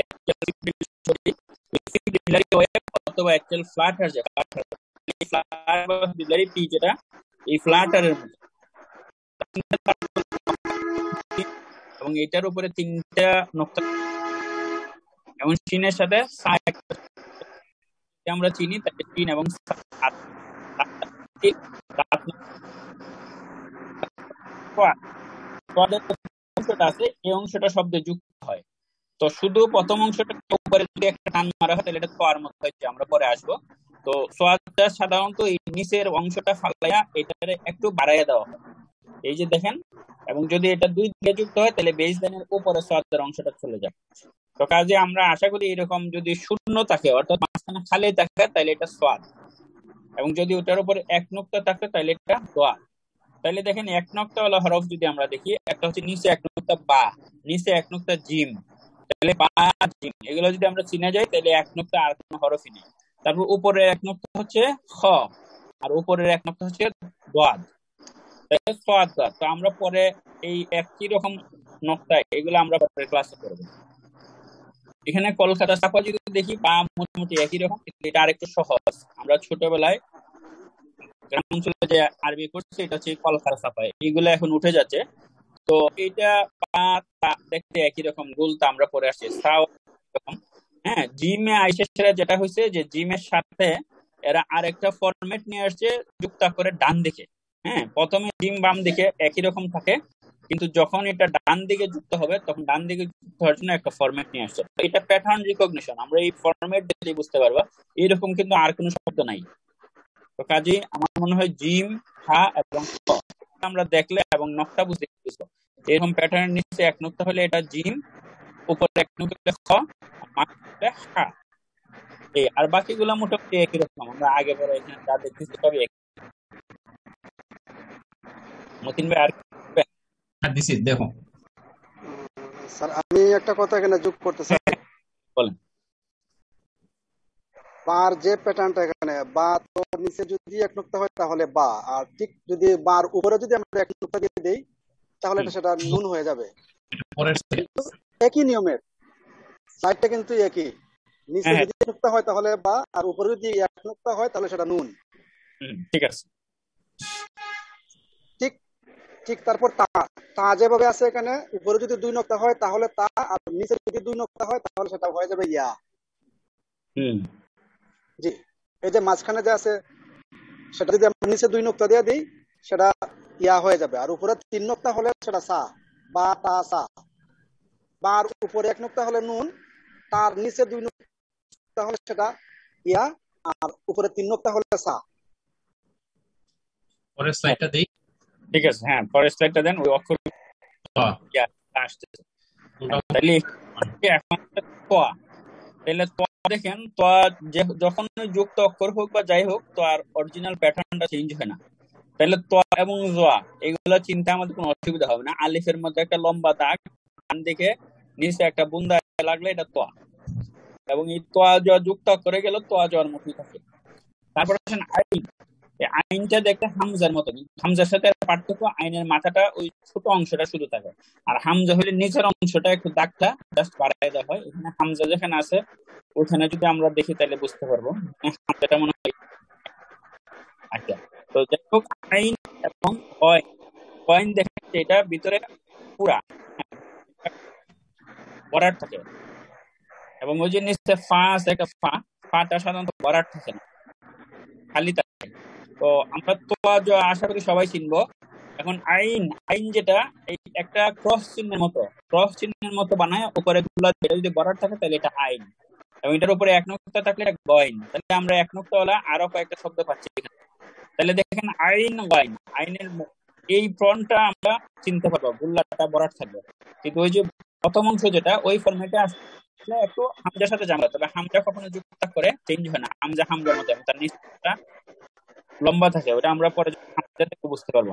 Speaker 6: অথবা অ্যাকচুয়াল ফ্ল্যাটার, যে ফ্ল্যাটার পি যেটা, এই ফ্ল্যাটারের মতো, এবং এটার উপরে 3টা নোক্তা, এবং শিনের সাথে আমরা চিনি, তাকে শিন এবং অংশটা আছে, এই অংশটা শব্দে যুক্ত হয়। তো শুধু প্রথম অংশটা উপরে যদি একটা টান মারা হয় তাহলে এটা তোয়ার মতো হয়েছে, আমরা পরে আসবো। তো সোয়াদটা সাধারণত এই নিচের অংশটা ফালাইয়া এটারে একটু বাড়াইয়া দেওয়া হয়, এই যে দেখেন। এবং যদি এটা 2 দিকে যুক্ত হয় তাহলে বেস লাইনের উপরে সোয়াদের অংশটা চলে যায়। তো কাজে আমরা আশা করি এরকম যদি শূন্য থাকে, অর্থাৎ মাঝখানে খালি থাকে, তাহলে এটা সোয়াদ, এবং যদি ওটার উপরে 1 নোক্তা থাকে তাহলে এটা দোয়া। তাহলে দেখেন 1 নোক্তা ওয়ালা হরফ যদি আমরা দেখি, একটা হচ্ছে নিচে 1 নোক্তা বা, নিচে 1 নোক্তা জিম, তাহলে বা জিম, এগুলো যদি আমরা চিনে যাই তাহলে 1 নোক্তা আর কোনো হরফই নেই। তারপর উপরে 1 নোক্তা হচ্ছে খ, আর উপরের 1 নোক্তা হচ্ছে দোয়াদ, তাহলে সোয়াদ। তো আমরা পরে এই একই রকম নোক্তা এগুলো আমরা পরের ক্লাসে করব। এখানে কলকাতা ছাপা যদি দেখি, বা মোটামুটি একই রকম, এটা আরেকটু সহজ। আমরা ছোটবেলায় গ্রাম অঞ্চলে যে আরবি করছি এটা হচ্ছে কলকাতা ছাপা, এইগুলো এখন উঠে যাচ্ছে। তো এটা দেখতে একই রকম, গুলতা আমরা পরে আসছি, হ্যাঁ। জিমে আইসা যেটা হয়েছে যে জিমের সাথে এরা আরেকটা ফরম্যাট নিয়ে আসছে যুক্ত করে ডান দিকে, হ্যাঁ। প্রথমে জিম বাম দিকে একই রকম থাকে, কিন্তু যখন এটা ডান দিকে যুক্ত হবে তখন ডান দিকে যুক্ত হওয়ার জন্য একটা ফরম্যাট নিয়ে আসছে। এটা প্যাটার্ন রিকগনিশন, আমরা এই ফরম্যাট দেখলে বুঝতে পারবো, এরকম কিন্তু আর কোনো শব্দ নাই। তো কাজে আমার মনে হয় জিম, হা এবং খ আমরা দেখলে এবং নকটা বুঝতে বুঝবো, এরকম প্যাটার্ন নিচে 1 নোক্তা হলে এটা জিম, উপরে 1 নোক্তা খ, হা, আর বাকিগুলো মোটামুটি একই রকম, আমরা আগে পরে এখানে যা দেখতেছি সবই একই। মতিন ভাই আর দিছি দেখো
Speaker 7: স্যার, আমি একটা কথা এখানে যোগ করতে চাই।
Speaker 6: বলেন।
Speaker 7: বার যে প্যাটার্নটা এখানে বা তো নিচে যদি এক নুক্তা হয় তাহলে বা, আর ঠিক যদি বার উপরে যদি আমরা এক নুক্তা দিয়ে দেই তাহলে এটা সেটা নুন হয়ে যাবে। কিন্তু একই নিয়মের, সাইডটা কিন্তু একই। নিচে যদি এক নুক্তা হয় তাহলে বা, আর উপরে যদি এক নুক্তা হয় তাহলে সেটা নুন।
Speaker 6: ঠিক আছে।
Speaker 7: ঠিক ঠিক তারপর তা, তা যেভাবে আছে এখানে, উপরে যদি দুই নুক্তা হয় তাহলে তা, আর নিচে যদি দুই নুক্তা হয় তাহলে সেটা হয়ে যাবে ইয়া। জি, এই যে মাঝখানে যে আছে সেটা যদি আমরা নিচে দুই নুক্তা দিয়ে দিই সেটা ইয়া হয়ে যাবে, আর উপরে তিন নুক্তা হলে সেটা সা বা তা সা। বার উপরে এক নুক্তা হলে নুন, তার নিচে দুই নুক্তা হলে সেটা ইয়া, আর উপরে তিন নুক্তা হলে সা।
Speaker 2: পরের স্লাইডটা দেই।
Speaker 6: ঠিক আছে, হ্যাঁ পরের স্লাইডটা দেন। ওই অক্ষর ইয়া আসছে তাহলে এখন তোয়া, তাহলে তোয়া দেখেন, তোয়া যখন যুক্ত অক্ষর হোক বা যাই হোক, তো আর অরিজিনাল প্যাটার্নটা চেঞ্জ হয় না। তাহলে তোয়া এবং জোয়া এগুলো চিন্তা আমাদের কোনো অসুবিধা হবে না। আলিফের মধ্যে একটা লম্বা দাগ, ডান দিকে নিচে একটা বুন্দা লাগলে এটা তোয়া, এবং এই তোয়া জোয়া যুক্ত অক্ষরে গেল তোয়া জোয়ার মুখী থাকে। তারপর আসেন আইন। আইনটা দেখতে হামজার মতো, হামজার সাথে পার্থক্য আইনের মাথাটা ওই ছোট অংশটা শুধু থাকে, আর হামজা হলে নিচের অংশটা একটু দাগটা জাস্ট বাড়ায় দেওয়া হয়। এখানে হামজা যেখানে আছে ওখানে যদি আমরা দেখি তাহলে বুঝতে পারবো হামজাটা মনে হয়। আচ্ছা, তো যাই হোক আইন এবং কয়েন দেখেন এটা ভিতরে পুরা বরাট থাকে, এবং ওই যে নিচে ফা আছে একটা ফাটা সাধারণত বরাট থাকে না, খালি থাকে। তো আমরা তো আশা করি সবাই চিনবো। এখন আইন যেটা এই একটা ক্রস চিহ্নের মতো বানায়, উপরে গুলা যদি বরাট থাকে তাহলে এটা আইন, এবং এটার উপরে এক নুক্তা থাকলে এটা গয়েন। তাহলে আমরা এক নুক্তাওয়ালা আরো কয়েকটা শব্দ পাচ্ছি এখানে। তাহলে দেখেন আইন গয়েন, আইনের এই ফ্রন্টটা আমরা চিনতে পারবো, গুল্লাটা বরাট থাকবে। কিন্তু ওই যে প্রথম অংশ যেটা ওই ফরম্যাটে আসলে একটু হামজার সাথে জানলা, তবে হামজা কখনো যুক্ত করে চেঞ্জ হয় না, হামজার মতো, তার নিচটা লম্বা থাকে, ওটা আমরা পরে বুঝতে পারবো।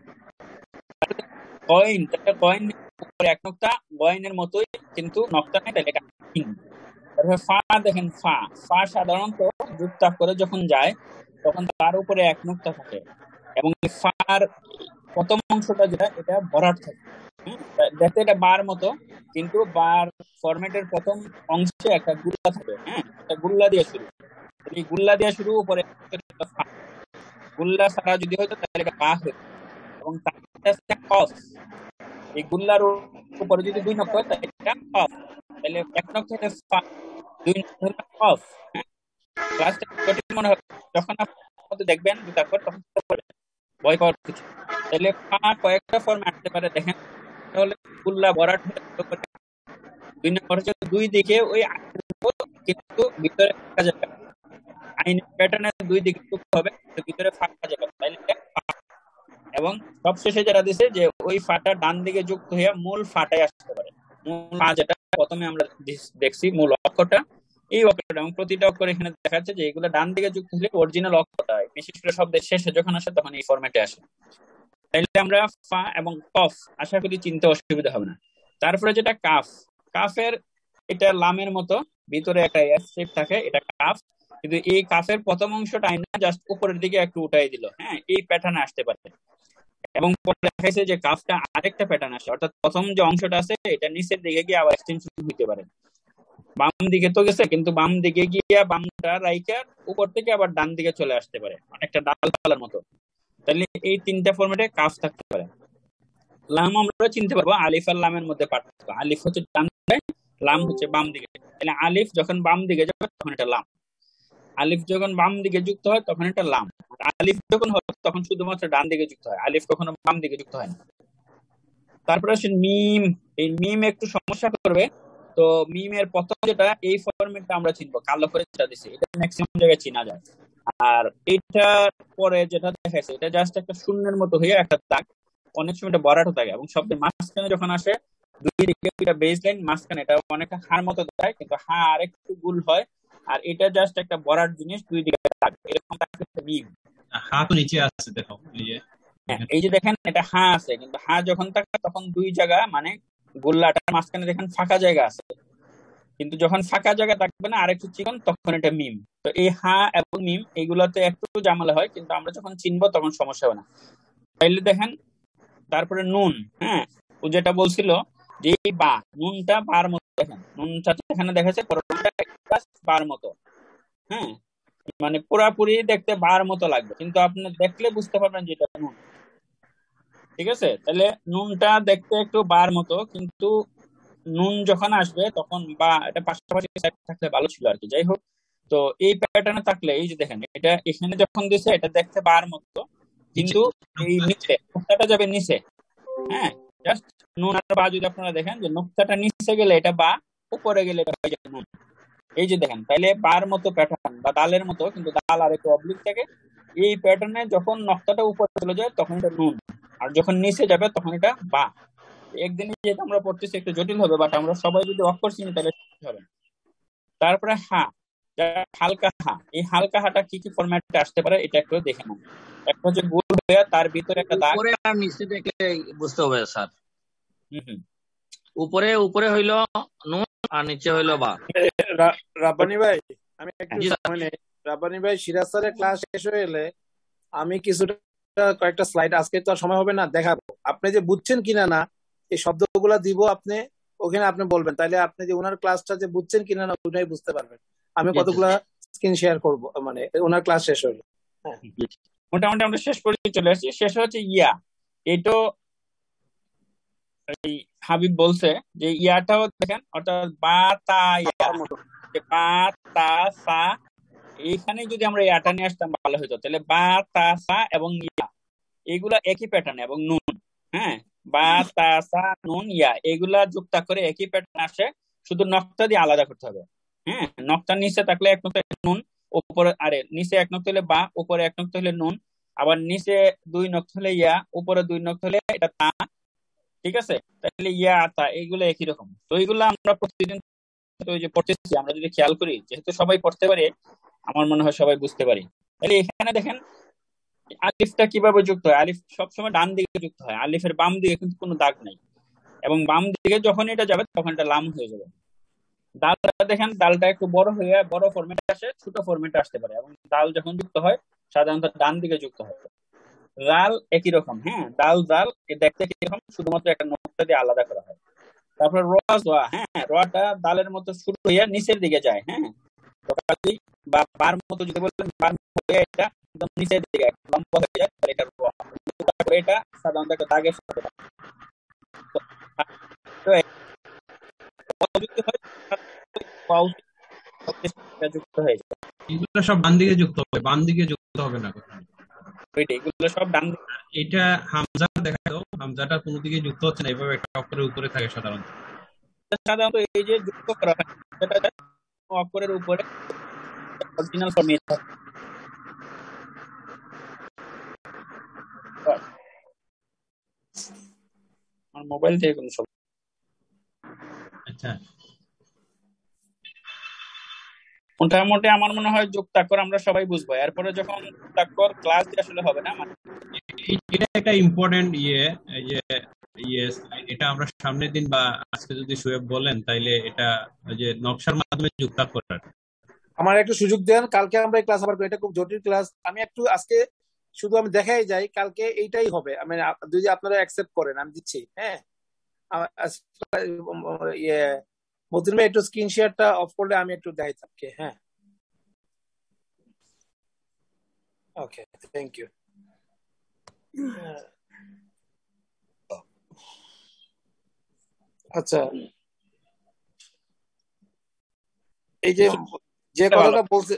Speaker 6: কয়েন উপরে এক নক্তা, গয়েনের মতোই কিন্তু নক্তা নেই, তাহলে এটা তারপরে ফা দেখেন, ফা সাধারণত যুক্ত করে যখন যায় তখন তার উপরে এক নক্তা থাকে, এবং ফার প্রথম অংশটা যেটা এটা ভরাট থাকে। দেখতে এটা বার মতো, কিন্তু বার ফরম্যাটের প্রথম অংশে একটা গুল্লা থাকে। হ্যাঁ, একটা গুল্লা দিয়ে শুরু, এই গুল্লা দিয়ে শুরু, উপরে গুল্লা ছাড়া যদি হয়তো তাহলে এটা পা হতো, এবং কফ, এই গুল্লার উপরে যদি দুই নক্ষ হয় তাহলে এটা কফ, তাহলে এক নক্ষ হলে ফা, দুই নক্ষ হলে কফ। ক্লাসটা কঠিন মনে হবে, যখন আপনি দেখবেন দুটা অক্ষর তখন ভয় পাওয়ার কিছু। তাহলে ফা কয়েকটা ফর্মে আসতে পারে, দেখেন তাহলে গুল্লা ভরাট হলে দুই নম্বর হচ্ছে দুই দিকে ওই কিন্তু ভিতরে ফাঁকা জায়গা, আইনের প্যাটার্নের দুই দিকে হবে, ভিতরে ফাঁকা জায়গা, তাইলে এবং সবশেষে যারা দিছে যে ওই ফাটা ডান দিকে যুক্ত হয়ে মূল ফাটায় আসতে পারে। মূল ফা যেটা প্রথমে আমরা দেখছি মূল অক্ষরটা, এই অক্ষরটা, এবং প্রতিটা অক্ষর এখানে দেখাচ্ছে যে এগুলো ডান দিকে যুক্ত হলে অরিজিনাল অক্ষরটা হয়, বিশেষ করে শব্দের শেষে যখন আসে তখন এই ফরম্যাটে আসে। তাইলে আমরা ফা এবং কফ আশা করি চিনতে অসুবিধা হবে না। তারপরে যেটা কাফের, এটা লামের মতো ভিতরে একটা এস শেপ থাকে, এটা কাফ, কিন্তু এই কাফের প্রথম অংশটা আইনা জাস্ট উপরের দিকে একটু উঠাই দিল। হ্যাঁ, এই প্যাটার্নে আসতে পারে, এবং পরে দেখাইছে যে কাফটা আরেকটা প্যাটার্ন আসে, অর্থাৎ প্রথম যে অংশটা আছে এটা নিচের দিকে গিয়ে আবার এক্সটেনশন হতে পারে। বাম দিকে তো গেছে, কিন্তু বাম দিকে গিয়ে বামটা রাইখা উপর থেকে আবার ডান দিকে চলে আসতে পারে, অনেকটা ডালপালার মতো। তাহলে এই তিনটা ফরম্যাটে কাফ থাকতে পারে। লাম আমরা চিনতে পারবো, আলিফ আর লামের মধ্যে পার্থক্য, আলিফ হচ্ছে ডান দিকে, লাম হচ্ছে বাম দিকে। তাহলে আলিফ যখন বাম দিকে যাবে তখন এটা লাম, আলিফ যখন বাম দিকে যুক্ত হয় তখন এটা লাম, আলিফ যখন হয় তখন শুধুমাত্র ডান দিকে যুক্ত হয়, আলিফ কখনো বাম দিকে যুক্ত হয় না। তারপরে আসে মিম, এই মিম একটু সমস্যা করবে। তো মিমের প্রথম যেটা এই ফরম্যাটটা আমরা চিনবো, কালো করে যেটা দিছি, এটা ম্যাক্সিমাম জায়গায় চিনা যায়। আর এটা পরে যেটা দেখাচ্ছে এটা জাস্ট একটা শূন্যের মতো হয়ে একটা দাগ, অনেক সময় এটা বরাটও থাকে, এবং শব্দের মাঝখানে যখন আসে দুই দিকে দুইটা বেস লাইন, মাঝখানে এটা অনেকটা হার মতো দেয়, কিন্তু হা আরেকটু গুল হয়, আর এটা জাস্ট একটা বরাট জিনিস, দুই দিকে দাগ, এরকম মিম।
Speaker 2: হা তো নিচে আছে, দেখো
Speaker 6: এই যে দেখেন এটা হা আছে, কিন্তু হা যখন থাকে তখন দুই জায়গা মানে গোল্লাটার মাঝখানে দেখেন ফাঁকা জায়গা আছে, কিন্তু যখন ফাঁকা জায়গা থাকবে না আরেকটু চিকন, তখন এটা মিম। তো এই হা এবং মিম এগুলোতে একটু ঝামেলা হয়, কিন্তু আমরা যখন চিনবো তখন সমস্যা হবে না। তাইলে দেখেন, তারপরে নুন, হ্যাঁ, ও যেটা বলছিল যে এই বা, নুনটা বার মতো, দেখেন নুনটা এখানে দেখাচ্ছে বার মতো, হ্যাঁ, মানে পুরাপুরি দেখতে বার মতো লাগবে, কিন্তু আপনি দেখলে বুঝতে পারবেন যে এটা নুন। ঠিক আছে, তাহলে নুনটা দেখতে একটু বার মতো, কিন্তু নুন যখন আসবে তখন বা এটা পাশাপাশি থাকলে ভালো ছিল আর কি। যাই হোক, তো এই প্যাটার্নে থাকলে এই যে দেখেন এটা এখানে যখন দিছে এটা দেখতে বার মতো, কিন্তু এই নিচে নোক্তাটা যাবে নিচে, হ্যাঁ, জাস্ট নুন আর বা যদি আপনারা দেখেন যে নোক্তাটা নিচে গেলে এটা বা, উপরে গেলে এটা হয়ে যাবে নুন। এই যে দেখেন, তাইলে বার মতো প্যাটার্ন বা দালের মতো, কিন্তু দাল আর একটু অবলিক থাকে। এই প্যাটার্নে যখন নকশাটা উপরে চলে যায় তখন এটা নুন, আর যখন নিচে যাবে তখন এটা বা। একদিনে যেহেতু আমরা পড়তেছি একটু জটিল হবে, বাট আমরা সবাই যদি অক্ষর চিনি তাহলে হবে। তারপরে হা, হালকা হা, এই হালকা হাটা কি কি ফরম্যাটে আসতে পারে এটা একটু দেখে নেন। একটা হচ্ছে গোল হয়ে তার ভিতরে একটা দাগ,
Speaker 8: উপরে আর নিচে দেখলে বুঝতে হবে স্যার।
Speaker 6: হুম,
Speaker 8: উপরে উপরে হইলো নুন আর নিচে হইলো বা।
Speaker 3: রাব্বানি ভাই, আমি একটু
Speaker 8: জি স্যার।
Speaker 3: মানে রাব্বানি ভাই, সিরাজ স্যারের ক্লাস শেষ হয়ে এলে আমি কিছুটা কয়েকটা স্লাইড, আজকে তো আর সময় হবে না, দেখাবো। আপনি যে বুঝছেন কিনা না এই শব্দগুলা দিব, আপনি ওখানে আপনি বলবেন, তাহলে আপনি যে ওনার ক্লাসটা যে বুঝছেন কিনা না ওটাই বুঝতে পারবেন। আমি কতগুলা স্ক্রিন শেয়ার করবো, মানে ওনার ক্লাস শেষ হইলো। হ্যাঁ,
Speaker 6: মোটামুটি আমরা শেষ পর্যন্ত চলে আসছি। শেষ হচ্ছে ইয়া, এটা এই হাবিব বলছে যে ইয়াটাও দেখেন, অর্থাৎ বা তা ইয়া, বা তা সা, এইখানে যদি আমরা ইয়াটা নিয়ে আসতাম ভালো হতো। তাহলে বা তা সা এবং ইয়া এগুলা একই প্যাটার্ন, এবং নুন, হ্যাঁ, বা তা সা নুন ইয়া এগুলা যুক্ত করে একই প্যাটার্ন আসে, শুধু নকটা দিয়ে আলাদা করতে হবে। হ্যাঁ, নকটার নিচে থাকলে এক নকটা নুন, উপরে আরে নিচে এক নকটা হলে বা, উপরে এক নকটা হলে নুন, আবার নিচে দুই নকটা হলে ইয়া, উপরে দুই নকটা হলে এটা তা। ঠিক আছে, তাহলে ইয়া তা এগুলো একই রকম। তো এগুলো আমরা প্রতিদিন যে পড়তেছি, আমরা যদি খেয়াল করি, যেহেতু সবাই পড়তে পারে, আমার মনে হয় সবাই বুঝতে পারি। তাহলে এখানে দেখেন আলিফটা কিভাবে যুক্ত হয়। আলিফ সবসময় ডান দিকে যুক্ত হয়, আলিফের বাম দিকে কিন্তু কোনো দাগ নাই, এবং বাম দিকে যখন এটা যাবে তখন এটা লাম হয়ে যাবে। দালটা দেখেন, দালটা একটু বড় হয়ে বড় ফরম্যাটে আসে, ছোট ফরম্যাটে আসতে পারে, এবং দাল যখন যুক্ত হয় সাধারণত ডান দিকে যুক্ত হয়। রাল একই রকম, হ্যাঁ, দাল জাল দেখতে কিরকম, শুধুমাত্র একটা নোকটা দিয়ে আলাদা করা হয়। তারপরে রোয়া জোয়া, হ্যাঁ, রোয়াটা দালের মতো শুরু হইয়া নিচের দিকে যায়, হ্যাঁ, বা বার মতো যদি বলেন বার হয়ে এটা একদম নিচের দিকে লম্বা হয়ে যায়, তাহলে এটা রোয়া। তারপরে এটা সাধারণত একটা দাগের সাথে যুক্ত হয়ে যায়।
Speaker 2: এগুলো সব ডান দিকে যুক্ত হবে, বাম দিকে যুক্ত হবে না।
Speaker 6: এগুলো সব ডান।
Speaker 2: এটা হামজা দেখা দাও, হামজাটা কোনো দিকে যুক্ত হচ্ছে না, এভাবে একটা অক্ষরের উপরে থাকে সাধারণত।
Speaker 6: সাধারণত এই যে যুক্ত করা হয় সেটা অক্ষরের উপরে অরিজিনাল ফর্মে থাকে। আমার মোবাইল থেকে কোনো সব।
Speaker 2: আচ্ছা,
Speaker 6: মোটামুটি আমার মনে হয় যুক্তাক্ষর আমরা সবাই বুঝবো। এরপরে যখন যুক্তাক্ষর ক্লাস দিয়ে আসলে হবে না, মানে
Speaker 2: এটা একটা ইম্পর্টেন্ট যে এটা আমরা সামনের দিন বা আজকে যদি সোয়েব বলেন তাইলে এটা যে নকশার মাধ্যমে যুক্তাক্ষর।
Speaker 3: আমার একটু সুযোগ দেন, কালকে আমরা এই ক্লাস আবার, এটা খুব জটিল ক্লাস। আমি একটু আজকে শুধু আমি দেখাই যাই, কালকে এইটাই হবে। আমি যদি আপনারা অ্যাকসেপ্ট করেন আমি দিচ্ছি। হ্যাঁ, মতিন ভাই একটু স্ক্রিন শেয়ারটা অফ করলে আমি একটু দেখাই থাকি। হ্যাঁ, ওকে, থ্যাংক ইউ। আচ্ছা, এই যে কথাটা বলছে,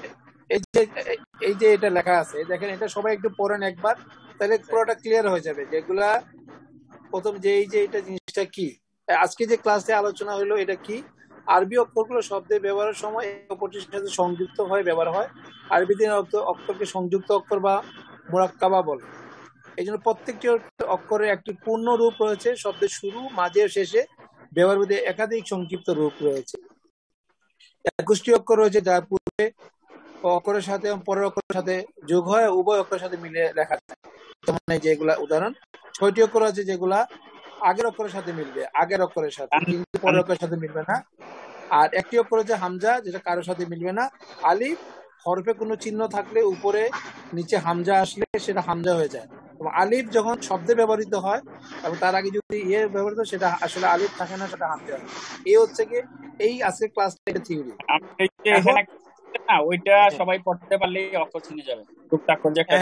Speaker 3: এই যে এটা লেখা আছে দেখেন, এটা সবাই একটু পড়েন একবার, তাহলে পুরোটা ক্লিয়ার হয়ে যাবে। যেগুলা প্রথম যে এই যে এটা জিনিসটা কি, আজকে যে ক্লাসে আলোচনা হলো এটা কি। আরবি অক্ষরগুলো শব্দের ব্যবহারের সময় অপরটির সাথে সংযুক্ত হয়ে ব্যবহার হয়। আরবিতে অক্ষরকে সংযুক্ত অক্ষর বা মুরাক্কাবা বলে। এই জন্য প্রত্যেকটি অক্ষরের একটি পূর্ণ রূপ রয়েছে, শব্দের শুরু, মাঝে, শেষে ব্যবহারবিধি একাধিক সংক্ষিপ্ত রূপ রয়েছে। 21টি অক্ষর রয়েছে যার পূর্বে অক্ষরের সাথে এবং পরের অক্ষরের সাথে যোগ হয়, উভয় অক্ষরের সাথে মিলে লেখা যায়। যেমন যেগুলা উদাহরণ, 6টি অক্ষর আছে যেগুলা আগের অক্ষরের সাথে মিলবে, আগের অক্ষরের সাথে, কিন্তু পরের অক্ষরের সাথে মিলবে না। আর একটি অক্ষর হচ্ছে হামজা, যেটা কারোর সাথে মিলবে না। আলিফ হরফে কোনো চিহ্ন থাকলে উপরে নিচে হামজা আসলে সেটা হামজা হয়ে যায়, এবং আলিফ যখন শব্দে ব্যবহৃত হয় এবং তার আগে যদি ইয়ে ব্যবহৃত সেটা আসলে আলিফ থাকে না, সেটা হামজা হয়। এই হচ্ছে কি এই আজকের ক্লাসটা থিওরি।
Speaker 6: এখানে না ওইটা সবাই পড়তে পারলে অক্ষর চিনে যাবে টুকটাক করে একটা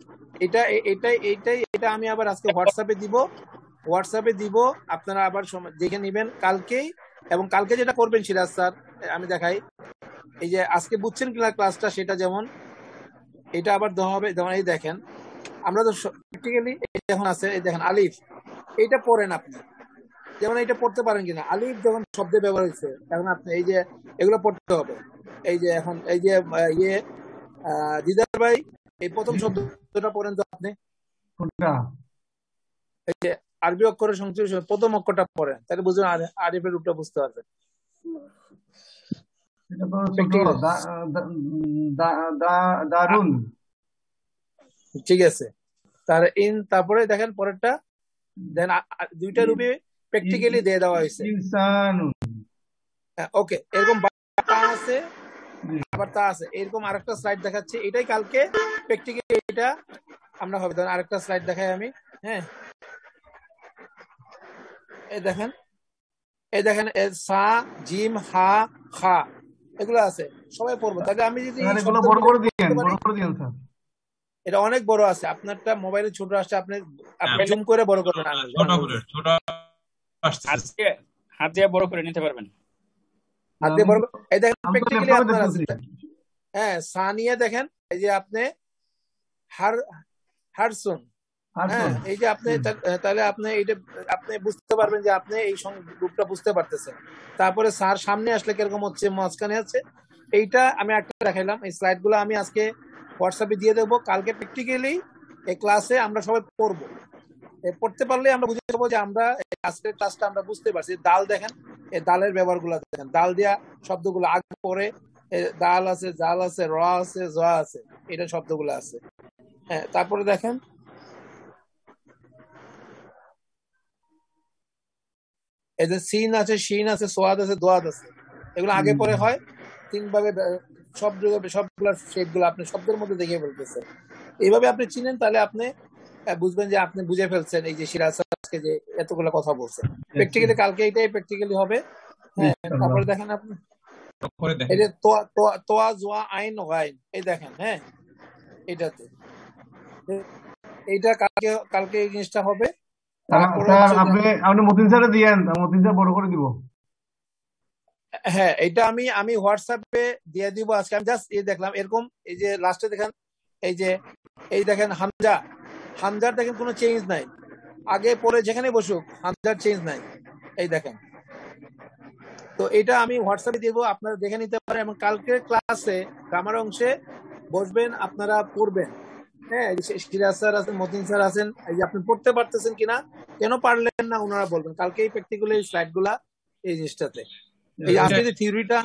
Speaker 3: এটা আমি আবার আজকে হোয়াটসঅ্যাপে দিব, আপনারা আবার দেখে নেবেন কালকেই। এবং কালকে যেটা করবেন সিরাজ স্যার, আমি দেখাই, এই যে আজকে বুঝছেন কিনা ক্লাসটা, সেটা যেমন এটা আবার দেওয়া হবে। যেমন এই দেখেন, আমরা তো প্র্যাকটিক্যালি এখন আছে, এই দেখেন আলিফ, এইটা পড়েন আপনি, যেমন এইটা পড়তে পারেন কিনা, আলিফ যখন শব্দে ব্যবহার হয়েছে, এখন আপনি এই যে এগুলো পড়তে হবে। এই যে এখন এই যে দিদার ভাই, এই প্রথম শব্দটা পড়েন তো আপনি, এই যে আরবি অক্ষরের সংশ্লিষ্ট প্রথম অক্ষরটা পড়েন, তাহলে বুঝবেন আরিফের রূপটা বুঝতে পারবেন।
Speaker 4: দারুন,
Speaker 3: ঠিক আছে। তারপরে দেখেন পরেরটা, দেন দুইটা রূপে প্র্যাকটিক্যালি দিয়ে দেওয়া হয়েছে। ওকে, এরকম তা আছে, আবার তা আছে, এরকম আরেকটা স্লাইড দেখাচ্ছি, এটাই কালকে প্র্যাকটিক্যালি এটা আমরা হবে। ধরেন আরেকটা স্লাইড দেখাই আমি, হ্যাঁ, এই দেখেন সা জিম হা খা এগুলো আছে, সবাই পড়বো। তাহলে আমি যদি এটা অনেক বড় আছে, আপনারটা মোবাইলে ছোট আসছে, আপনি জুম করে বড় করবেন,
Speaker 6: হাত দিয়ে বড় করে নিতে পারবেন।
Speaker 3: হাত দিয়ে বড়, এই দেখেন প্র্যাকটিক্যালি আপনার আছে, হ্যাঁ, সা নিয়ে দেখেন, এই যে আপনি হারসুন, হ্যাঁ, এই যে আপনি, তাহলে আপনি এইটা আপনি বুঝতে পারবেন যে আপনি এই গ্রুপটা বুঝতে পারতেছেন। তারপরে স্যার সামনে আসলে কিরকম হচ্ছে, মাঝখানে আছে, এইটা আমি একটা দেখাইলাম। এই স্লাইড গুলো আমি আজকে হোয়াটসঅ্যাপে দিয়ে দেবো। কালকে প্র্যাকটিক্যালি এই ক্লাসে আমরা সবাই পড়বো, পড়তে পারলে আমরা বুঝে যাবো যে আমরা আজকের ক্লাসটা আমরা বুঝতে পারছি। দাল দেখেন, এই দালের ব্যবহার গুলো দেখেন, দাল দিয়া শব্দগুলো আগে পরে দাল আছে, জাল আছে, র আছে, জ আছে, এটা শব্দগুলো আছে। হ্যাঁ, তারপরে দেখেন এই যে সিন আছে, শিন আছে, সোয়াদ আছে, দোয়াদ আছে, এগুলো আগে পরে হয় তিন ভাবে। সবগুলোর শেপ গুলো আপনি শব্দের মধ্যে দেখে ফেলতেছেন। এইভাবে আপনি চিনেন, তাহলে আপনি বুঝবেন যে আপনি বুঝে ফেলছেন এই যে সিরাজ আজকে যে এতগুলো কথা বলছেন। প্র্যাকটিক্যালি কালকে এটাই প্র্যাকটিক্যালি হবে। হ্যাঁ, তারপরে দেখেন আপনি এই যে তোয়া জোয়া আইন গাইন, এই দেখেন, হ্যাঁ, এটাতে এইটা কালকে এই জিনিসটা হবে।
Speaker 4: আপনি মতিন স্যারে দিয়েন, মতিন স্যার বড় করে দিব।
Speaker 3: হ্যাঁ, এটা আমি হোয়াটসঅ্যাপে দিয়ে দিব আজকে। আমি জাস্ট এই দেখলাম এরকম, এই যে লাস্টে দেখেন, এই দেখেন হামজার দেখেন কোনো চেঞ্জ নাই, আগে পরে যেখানে বসুক হামজার চেঞ্জ নাই, এই দেখেন। তো এটা আমি হোয়াটসঅ্যাপে দিব, আপনারা দেখে নিতে পারেন। এবং কালকের ক্লাসে গ্রামার অংশে বসবেন, আপনারা পড়বেন। হ্যাঁ, সিরাজ স্যার আছেন, মতিন স্যার আছেন, এই যে আপনি পড়তে পারতেছেন কিনা, কেন পারলেন না ওনারা বলবেন। কালকে এই প্র্যাকটিক্যালি এই স্লাইড গুলা এই জিনিসটাতে, এই আজকে যে থিওরিটা।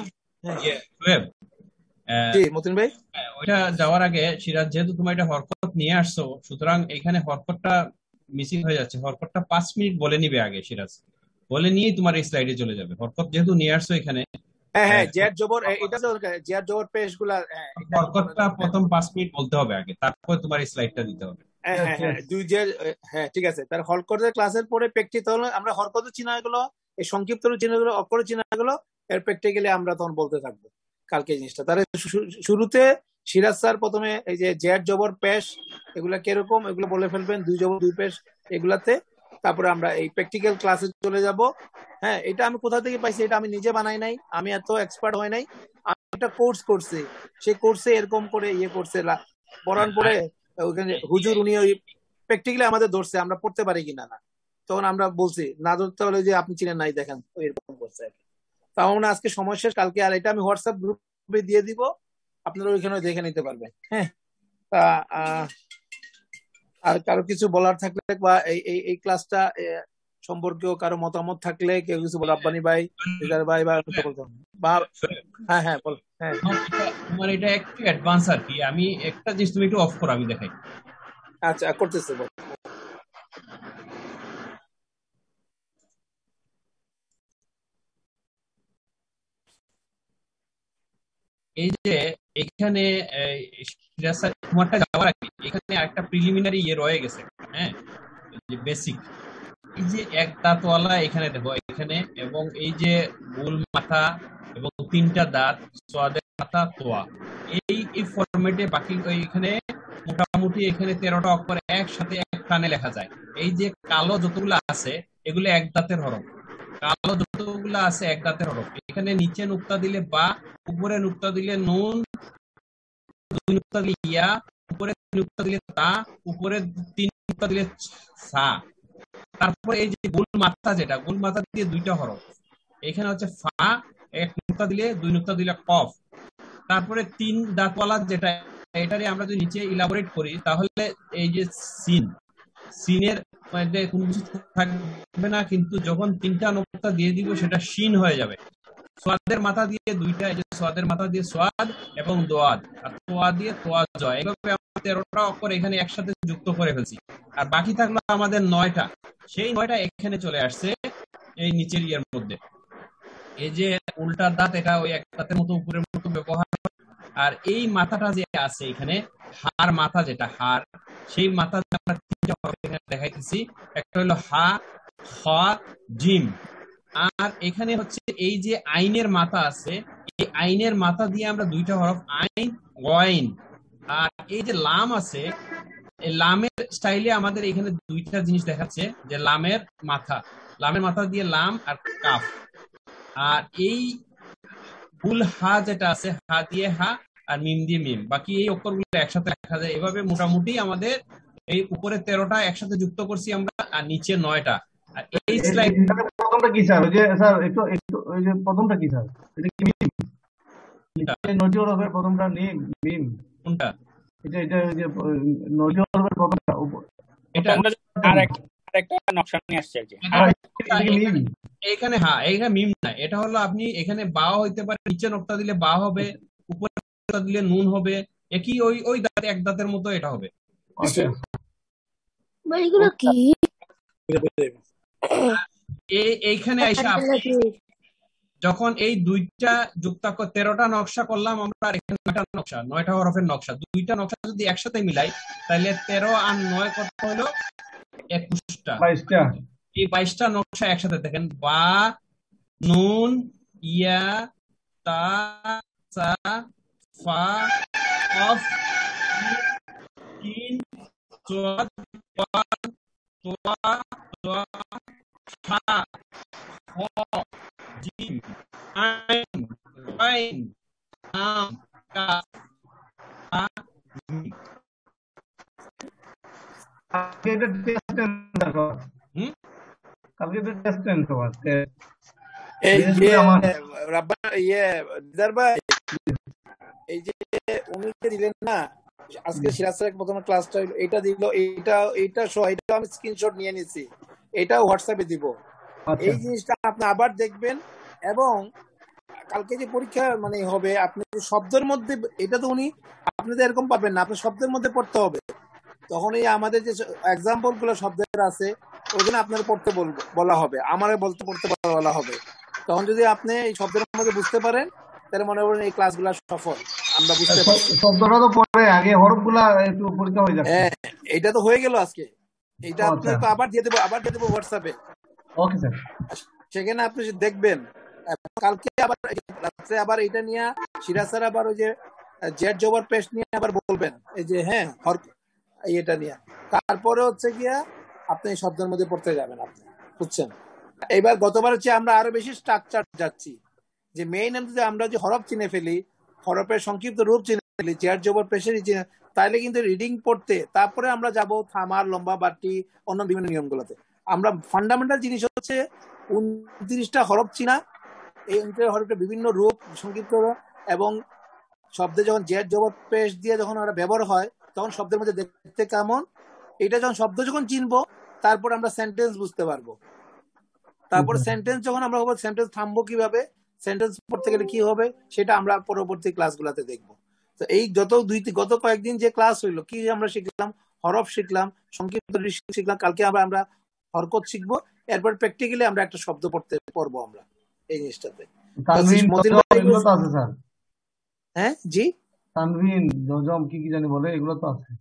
Speaker 3: জি মতিন ভাই,
Speaker 2: ওইটা যাওয়ার আগে সিরাজ, যেহেতু তুমি এটা হরকত নিয়ে আসছো, সুতরাং এখানে হরকতটা মিসিং হয়ে যাচ্ছে। হরকতটা 5 মিনিট বলে নিবে আগে, সিরাজ বলে নিয়েই তোমার এই স্লাইডে চলে যাবে। হরকত যেহেতু নিয়ে আসছো এখানে,
Speaker 3: হ্যাঁ, জিয়ার জবর, এটা তো জিয়ার জবর পেশ গুলা,
Speaker 2: হরকতটা প্রথম 5 মিনিট বলতে হবে আগে, তারপর তোমার এই স্লাইডটা দিতে হবে।
Speaker 3: হ্যাঁ, ঠিক আছে। তার হরকতের ক্লাসের পরে প্র্যাকটিক্যাল আমরা হরকত চিহ্ন গুলো, এই সংক্ষিপ্ত চিহ্ন গুলো, অক্ষর চিহ্ন গুলো, এর প্র্যাকটিক্যালি আমরা তখন বলতে থাকবো কালকে জিনিসটা। তার শুরুতে সিরাজ স্যার প্রথমে এই যে জিয়ার জবর পেশ এগুলা কিরকম, এগুলো বলে ফেলবেন, 2 জবর 2 পেশ এগুলাতে। তারপরে আমরা এই প্র্যাকটিক্যাল ক্লাসে চলে যাব। হ্যাঁ, এটা আমি কোথা থেকে পাইছি, এটা আমি নিজে বানাই নাই, আমি এত এক্সপার্ট হয় নাই, আমি একটা কোর্স করছি, সেই কোর্সে এরকম করে ইয়ে করছে পড়ান পরে ওখানে হুজুর উনি ওই প্র্যাকটিক্যালি আমাদের ধরছে আমরা পড়তে পারি কিনা না, তখন আমরা বলছি না ধরতে হলে যে আপনি চিনেন নাই, দেখেন এরকম করছে। তাও না, আজকে সময় শেষ, কালকে আর এটা আমি হোয়াটসঅ্যাপ গ্রুপে দিয়ে দিব, আপনারা ওইখানে দেখে নিতে পারবেন। হ্যাঁ, আর কারো কিছু বলার থাকলে বা এই ক্লাসটা সম্পর্কেও কারো মতামত থাকলে কেউ কিছু বল, আব্বানি ভাই, রিজার ভাই, বা হ্যাঁ বল। হ্যাঁ,
Speaker 2: তোমার এটা একটু অ্যাডভান্স আর কি। আমি একটা জিনিস তুমি একটু অফ করো, আমি দেখাই।
Speaker 3: আচ্ছা, করতেছে বল।
Speaker 2: এই যে এখানে তোমারটা যাওয়ার আগে এখানে একটা প্রিলিমিনারি ইয়ে রয়ে গেছে, হ্যাঁ, যে বেসিক। এই যে এক দাঁতওয়ালা এখানে দেখো এখানে, এবং এই যে গোল মাথা এবং 3টা দাঁত, সোয়াদের মাথা, তোয়া, এই ফরম্যাটে বাকি এখানে মোটামুটি এখানে 13টা অক্ষর একসাথে এক টানে লেখা যায়। এই যে কালো যতগুলো আছে এগুলো এক দাঁতের হরফ, কালো যতগুলো আছে এক দাঁতের হরফ। এখানে নিচে নুক্তা দিলে বা, উপরে নুক্তা দিলে নুন, 2 নুক্তা দিলে ইয়া, উপরে 3 নুক্তা দিলে তা, উপরে 3 নুক্তা দিলে সা। তারপরে এই যে গোল মাথা, যেটা গোল মাথা দিয়ে 2টা হরফ, এখানে হচ্ছে ফা, 1 নুক্তা দিলে 2 নুক্তা দিলে কফ। তারপরে 3 দাঁতওয়ালা যেটা, এটারে আমরা যদি নিচে ইলাবোরেট করি তাহলে এই যে সিন, সিনের মধ্যে কোনো কিছু থাকবে না, কিন্তু যখন 3টা নুক্তা দিয়ে দিব সেটা শিন হয়ে যাবে। সোয়াদের মাথা দিয়ে 2টা, এই যে সোয়াদের মাথা দিয়ে সোয়াদ এবং দোয়াদ, আর তোয়া দিয়ে তোয়া জয়। এইভাবে আমরা 13টা অক্ষর এখানে একসাথে যুক্ত করে ফেলছি। আর বাকি থাকলো আমাদের 9টা, সেই 9টা এখানে চলে আসছে এই নিচের ইয়ের মধ্যে। এই যে উল্টা দাঁত, এটা ওই এক দাঁতের মতো উপরের মতো ব্যবহার। আর এই মাথাটা যে আছে এখানে, হার মাথা, যেটা হার, সেই মাথা আমরা 3টা এখানে দেখাইতেছি। একটা হলো হা, খ, জিম। আর এখানে হচ্ছে এই যে আইনের মাথা আছে, এই আইনের মাথা দিয়ে আমরা 2টা হরফ, আইন, গয়েন। আর এই যে লাম আছে, এই লামের স্টাইলে আমাদের এখানে 2টা জিনিস দেখাচ্ছে, যে লামের মাথা দিয়ে লাম আর কাফ। আর এই গুল হা যেটা আছে, হা দিয়ে হা আর মিম দিয়ে মিম, বাকি এই অক্ষরগুলো একসাথে লেখা যায়। এভাবে মোটামুটি আমাদের এই উপরে 13টা একসাথে যুক্ত করছি আমরা, আর নিচে 9টা। আর এই স্লাইড
Speaker 4: প্রথমটা কি স্যার? ওই যে স্যার একটু ওই যে প্রথমটা কি স্যার? এটা কি মিম? নটি হরফের প্রথমটা মিম
Speaker 2: কোনটা?
Speaker 4: এটা ওই যে নটি হরফের প্রথমটা
Speaker 2: এটা
Speaker 6: আরেকটা নকশা নিয়ে আসছে আর কি।
Speaker 2: এখানে হ্যাঁ, এখানে মিম না, এটা হলো আপনি এখানে বা হইতে পারে, নিচে নোক্তা দিলে বা হবে, উপরে নোক্তা দিলে নুন হবে, একই ওই দাঁত, এক দাঁতের মতো এটা হবে।
Speaker 9: এগুলো কি?
Speaker 2: এইখানে আইসা যখন এই 2টা যুক্ত 13টা নকশা করলাম আমরা, আর এখানে 9টা হরফের নকশা, 2টা নকশা যদি একসাথে মিলাই তাহলে 13 আর 9 কত হলো? 21টা। এই 22টা নকশা একসাথে দেখেন, বা, নুন, ইয়া, তা, সা, ফা, কফ, সিন, সোয়াদ, তোয়া, তোয়া, হা, খ, জিম, আইন, গাইন, লাম, কাফ, হা, মিম।
Speaker 3: এই যে উনি দিলেন না আজকে, সিরাজ স্যার প্রথমে ক্লাসটা এটা দিল, এটা সহ এটা আমি স্ক্রিনশট নিয়ে নিছি, এটা হোয়াটসঅ্যাপে দিব। এই জিনিসটা আপনি আবার দেখবেন, এবং কালকে যে পরীক্ষা মানে হবে, আপনি শব্দের মধ্যে, এটা তো উনি আপনাদের এরকম পাবেন না, আপনি শব্দের মধ্যে পড়তে হবে। তখন এই আমাদের যে এক্সাম্পল গুলো শব্দের আছে ওইখানে আপনার পড়তে বলা হবে, আমারে পড়তে বলা হবে। তখন যদি আপনি এই শব্দের মধ্যে বুঝতে পারেন তাহলে মনে করেন এই ক্লাসগুলো সফল। আমরা বুঝতে পারছি
Speaker 4: শব্দটা তো পরে আগে হরফগুলা একটু পরীক্ষা হয়ে যাবে।
Speaker 3: হ্যাঁ, এটা তো হয়ে গেল আজকে। এটা আপনাকে আবার দিয়ে দেবো হোয়াটসঅ্যাপে।
Speaker 4: ওকে স্যার,
Speaker 3: সেখানে আপনি দেখবেন। কালকে আবার এটা নিয়ে সিরাজ স্যার আবার ওই যে জেড জবর পেস্ট নিয়ে আবার বলবেন, এই যে হ্যাঁ এটা নিয়ে। তারপরে হচ্ছে গিয়া আপনি শব্দের মধ্যে পড়তে যাবেন, আপনি বুঝছেন। এবার গতবার হচ্ছে আমরা আরো বেশি স্ট্রাকচার যাচ্ছি, যে মেইন আমরা যে হরফ চিনে ফেলি, হরফের সংক্ষিপ্ত রূপ চিনে ফেলি, জেড জবর পেশেরই চিনে, তাইলে কিন্তু রিডিং পড়তে তারপরে আমরা যাব থামার, লম্বা, বাড়তি, অন্য বিভিন্ন নিয়মগুলোতে। আমরা ফান্ডামেন্টাল জিনিস হচ্ছে 29টা হরফ চিনা, এই 29টা হরফের বিভিন্ন রূপ, সংক্ষিপ্ত, এবং শব্দে যখন জেড জবর পেশ দিয়ে যখন আমরা ব্যবহার হয় তখন শব্দের মধ্যে দেখতে কেমন, এটা যখন শব্দ যখন চিনবো তারপর আমরা সেন্টেন্স বুঝতে পারবো। তারপর সেন্টেন্স যখন আমরা হবো, সেন্টেন্স থামবো কিভাবে, সেন্টেন্স পড়তে গেলে কি হবে, সেটা আমরা পরবর্তী ক্লাসগুলোতে দেখবো। তো এই গত কয়েকদিন যে ক্লাস হইলো, কি আমরা শিখলাম? হরফ শিখলাম, সংক্ষিপ্ত শিখলাম, কালকে আমরা হরকত শিখবো, এরপর প্র্যাকটিক্যালি আমরা একটা শব্দ পড়বো আমরা এই জিনিসটাতে। হ্যাঁ জি,
Speaker 4: তানভিন, জজম, কি কি জানি বলে, এগুলো তো আছে।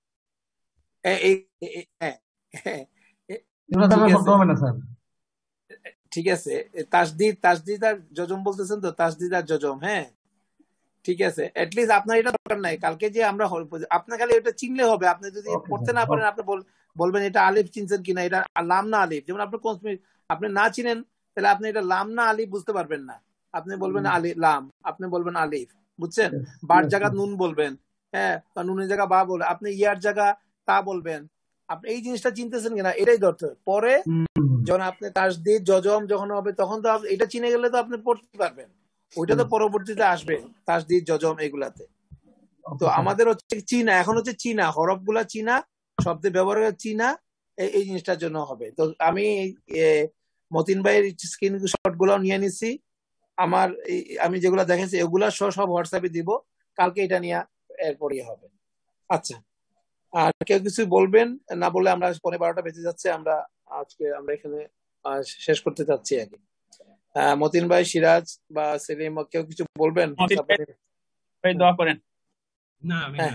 Speaker 3: হ্যাঁ হ্যাঁ,
Speaker 4: এগুলো
Speaker 3: ঠিক
Speaker 4: থাকলে
Speaker 3: আছে
Speaker 4: শব্দ হবে না স্যার।
Speaker 3: ঠিক আছে, তাসদিদ আর জজম বলতেছেন তো, তাসদিদ আর জজম, হ্যাঁ ঠিক আছে। এটলিস্ট আপনার এটা দরকার নাই, কালকে যে আমরা আপনার খালি এটা চিনলে হবে। আপনি যদি
Speaker 4: ওকে
Speaker 3: পড়তে
Speaker 4: স্যার,
Speaker 3: না পারেন
Speaker 4: ওকে।
Speaker 3: আপনি বলবেন এটা আলিফ চিনছেন কিনা, এটা লাম না আলিফ। যেমন আপনি না চিনেন, তাহলে আপনি এটা লাম না আলিফ বুঝতে পারবেন না। আপনি বলবেন লাম, আপনি বলবেন আলিফ, বুঝছেন? বার জায়গা নুন বলবেন, হ্যাঁ, বা নুনের জায়গা বা বলবেন, আপনি ইয়ার জায়গা তা বলবেন। আপনি এই জিনিসটা চিনতেছেন কিনা এটাই দরকার। পরে যখন আপনি তাসদিদ জজম যখন হবে তখন তো এটা চিনে গেলে তো আপনি পড়তে পারবেন। ওইটা তো পরবর্তীতে আসবে, তাসদিদ জজম এগুলাতে। তো আমাদের হচ্ছে চীনা, এখন হচ্ছে চীনা হরফ গুলা, চীনা শব্দে ব্যবহার করে চীনা, এই জিনিসটার জন্য হবে। তো আমি মতিন ভাইয়ের স্ক্রিন শট গুলাও নিয়ে নিছি। আমার আমি যেগুলা দেখেছি এগুলা সব হোয়াটসঅ্যাপে দিব, কালকে এটা নিয়ে এরপরই হবে। আচ্ছা, আর কেউ কিছু বলবেন? না বললে আমরা 12:15 বেজে যাচ্ছে, আমরা এখানে শেষ করতে চাচ্ছি আর কি। মতিন ভাই, সিরাজ বা সেলিম, কেউ কিছু বলবেন?
Speaker 6: মতিন ভাই দোয়া করেন।
Speaker 2: না আমি
Speaker 3: হ্যাঁ,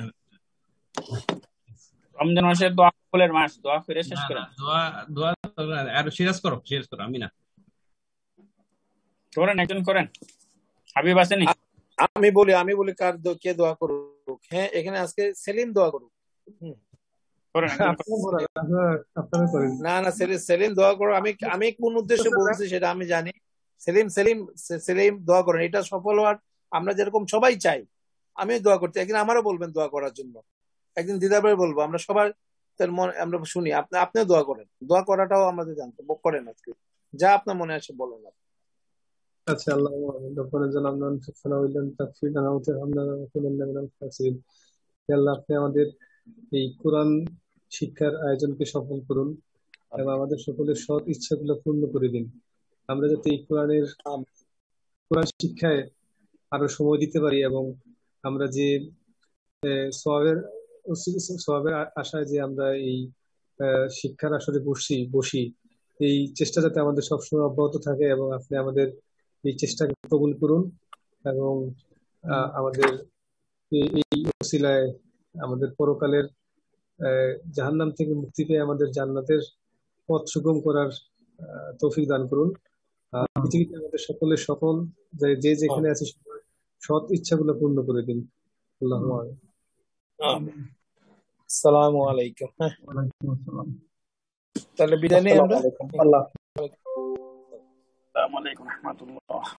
Speaker 6: রমজান মাসের দোয়া কবুলের মাস, দোয়া করে শেষ
Speaker 2: না
Speaker 6: করেন।
Speaker 2: দোয়া দোয়া আর সিরাজ করো আমি না।
Speaker 6: করেন, একজন করেন। হাবিব আসেনি?
Speaker 3: আমি বলি কে দোয়া করুক? হ্যাঁ, এখানে আজকে সেলিম দোয়া করুক।
Speaker 6: করেন, একজন করেন।
Speaker 4: আপনারা করেন।
Speaker 3: না সেলিম দোয়া করো। আমি কোন উদ্দেশ্যে বলছি সেটা আমি জানি। সেলিম দোয়া করেন, এটা সফল হওয়ার আমরা যেরকম সবাই চাই। আমি দোয়া করতে, একদিন আমারও বলবেন দোয়া করার জন্য, একদিন দিদাভাই বলবো, আমরা সবার আমরা শুনি। আপনিও দোয়া করেন, দোয়া করাটাও আমাদের জানতে করেন। আজকে যা আপনার মনে আসে বলেন।
Speaker 9: আচ্ছা, আল্লাহ রব্বানা জালালনা আনফুসানা ওয়া ইল্লাম তাগফির লানা ওয়া তারহামনা লানাকুনান্না মিনাল খাসিরিন। হে আল্লাহ, আপনি আমাদের এই কোরআন শিক্ষার আয়োজনকে সফল করুন এবং আমাদের সকলের সৎ ইচ্ছাগুলো পূর্ণ করে দিন। আমরা যাতে এই কোরআন শিক্ষায় আরো সময় দিতে পারি এবং আমরা যে সওয়াবের আশায় যে আমরা এই শিক্ষার আসরে বসি, এই চেষ্টা যাতে আমাদের সবসময় অব্যাহত থাকে এবং আপনি আমাদের এই চেষ্টাকে কবুল করুন এবং আমাদের এই ওসিলায় আমাদের পরকালের জাহান্নাম থেকে মুক্তি পেয়ে আমাদের জান্নাতের পথ সুগম করার তৌফিক দান করুন। পৃথিবীতে আমাদের সকলের সকল যে যেখানে আছে সৎ ইচ্ছাগুলো পূর্ণ করে দিন। আল্লাহুম্মা আমিন।
Speaker 3: আসসালামু আলাইকুম।
Speaker 4: ওয়ালাইকুম আসসালাম।
Speaker 3: তাহলে বিদায় নেই আমরা।
Speaker 9: আল্লাহ।
Speaker 6: আসসালামু আলাইকুম ওয়া রাহমাতুল্লাহ।